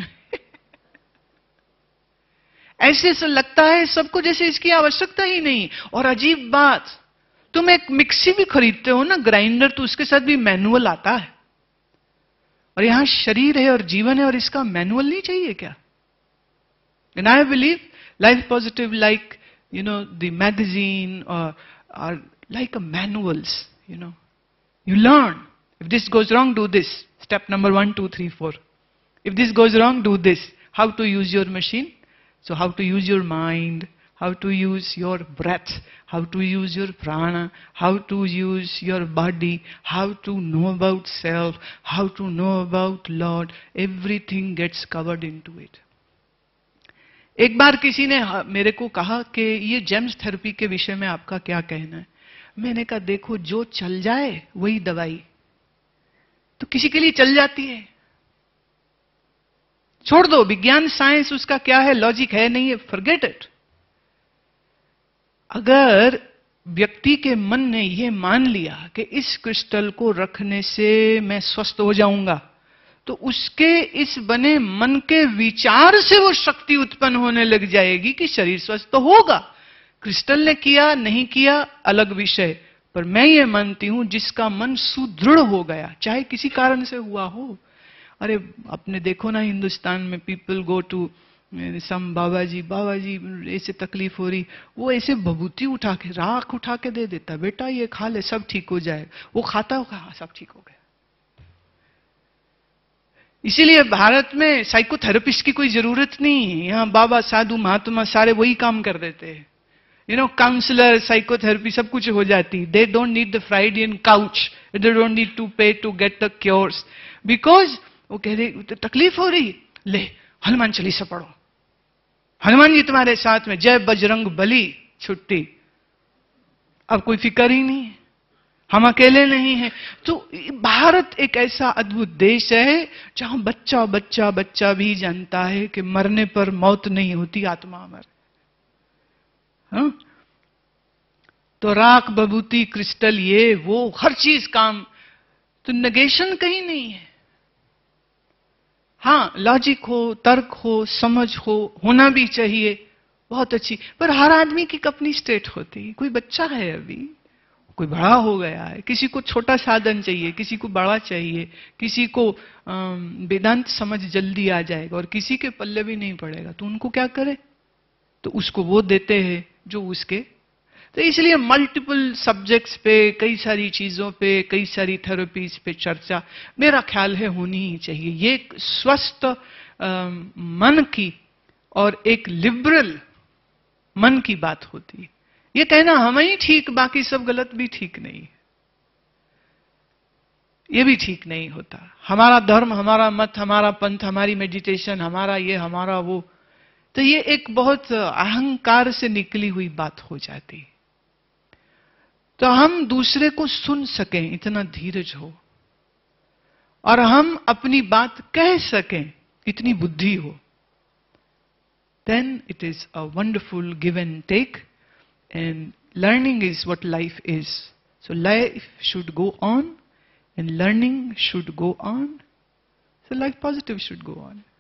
ऐसे से लगता है सबको जैसे इसकी आवश्यकता ही नहीं। और अजीब बात, तुम एक मिक्सी भी खरीदते हो ना, ग्राइंडर, तो उसके साथ भी मैनुअल आता है। और यहां शरीर है और जीवन है, और इसका मैनुअल नहीं चाहिए क्या? And I believe life positive, like you know the magazine, और like a manuals, you learn. If this goes wrong, do this. Step number 1, 2, 3, 4. If this goes wrong, do this. How to use your machine? So how to use your mind, how to use your breath, how to use your prana, how to use your body, how to know about self, how to know about Lord. Everything gets covered into it. एक बार किसी ने मेरे को कहा कि ये James therapy के विषय में आपका क्या कहना है? मैंने कहा देखो, जो चल जाए वही दवाई। तो किसी के लिए चल जाती है, छोड़ दो। विज्ञान, साइंस, उसका क्या है, लॉजिक है नहीं है, फॉरगेट इट। अगर व्यक्ति के मन ने यह मान लिया कि इस क्रिस्टल को रखने से मैं स्वस्थ हो जाऊंगा, तो उसके इस बने मन के विचार से वो शक्ति उत्पन्न होने लग जाएगी कि शरीर स्वस्थ तो होगा। क्रिस्टल ने किया नहीं किया अलग विषय, पर मैं ये मानती हूं जिसका मन सुदृढ़ हो गया, चाहे किसी कारण से हुआ हो। अरे अपने देखो ना, हिंदुस्तान में पीपल गो टू सम बाबा जी ऐसे तकलीफ हो रही, वो ऐसे भभूति उठा के, राख उठा के दे देता, बेटा ये खा ले सब ठीक हो जाए। वो खाता होगा, हाँ सब ठीक हो गया। इसीलिए भारत में साइकोथेरेपिस्ट की कोई जरूरत नहीं है। यहां बाबा, साधु, महात्मा सारे वही काम कर देते हैं। काउंसलर, साइकोथेरेपी सब कुछ हो जाती। They don't need the Freudian couch, they don't need to pay to get the cures, because वो कह रहे तकलीफ हो रही, ले हनुमान चालीसा पढ़ो, हनुमान जी तुम्हारे साथ में, जय बजरंग बली, छुट्टी। अब कोई फिक्र ही नहीं है, हम अकेले नहीं हैं। तो भारत एक ऐसा अद्भुत देश है जहां बच्चा बच्चा बच्चा भी जानता है कि मरने पर मौत नहीं होती, आत्मा अमर। हाँ? तो राख, बभूति, क्रिस्टल, ये वो हर चीज काम, तो नेगेशन कहीं नहीं है। हाँ, लॉजिक हो, तर्क हो, समझ हो, होना भी चाहिए, बहुत अच्छी। पर हर आदमी की अपनी स्टेट होती है। कोई बच्चा है अभी, कोई बड़ा हो गया है, किसी को छोटा साधन चाहिए, किसी को बड़ा चाहिए, किसी को वेदांत समझ जल्दी आ जाएगा और किसी के पल्ले भी नहीं पड़ेगा, तो उनको क्या करे? तो उसको वो देते हैं जो उसके। तो इसलिए मल्टीपल सब्जेक्ट्स पे, कई सारी चीजों पे, कई सारी थेरेपीज पे चर्चा मेरा ख्याल है होनी ही चाहिए। ये एक स्वस्थ मन की और एक लिबरल मन की बात होती है। ये कहना हम ही ठीक, बाकी सब गलत, भी ठीक नहीं, ये भी ठीक नहीं होता। हमारा धर्म, हमारा मत, हमारा पंथ, हमारी मेडिटेशन, हमारा ये, हमारा वो, तो ये एक बहुत अहंकार से निकली हुई बात हो जाती। तो हम दूसरे को सुन सकें, इतना धीरज हो, और हम अपनी बात कह सकें, इतनी बुद्धि हो, then it is a wonderful give and take, and learning is what life is. So life should go on, and learning should go on. So life positive should go on.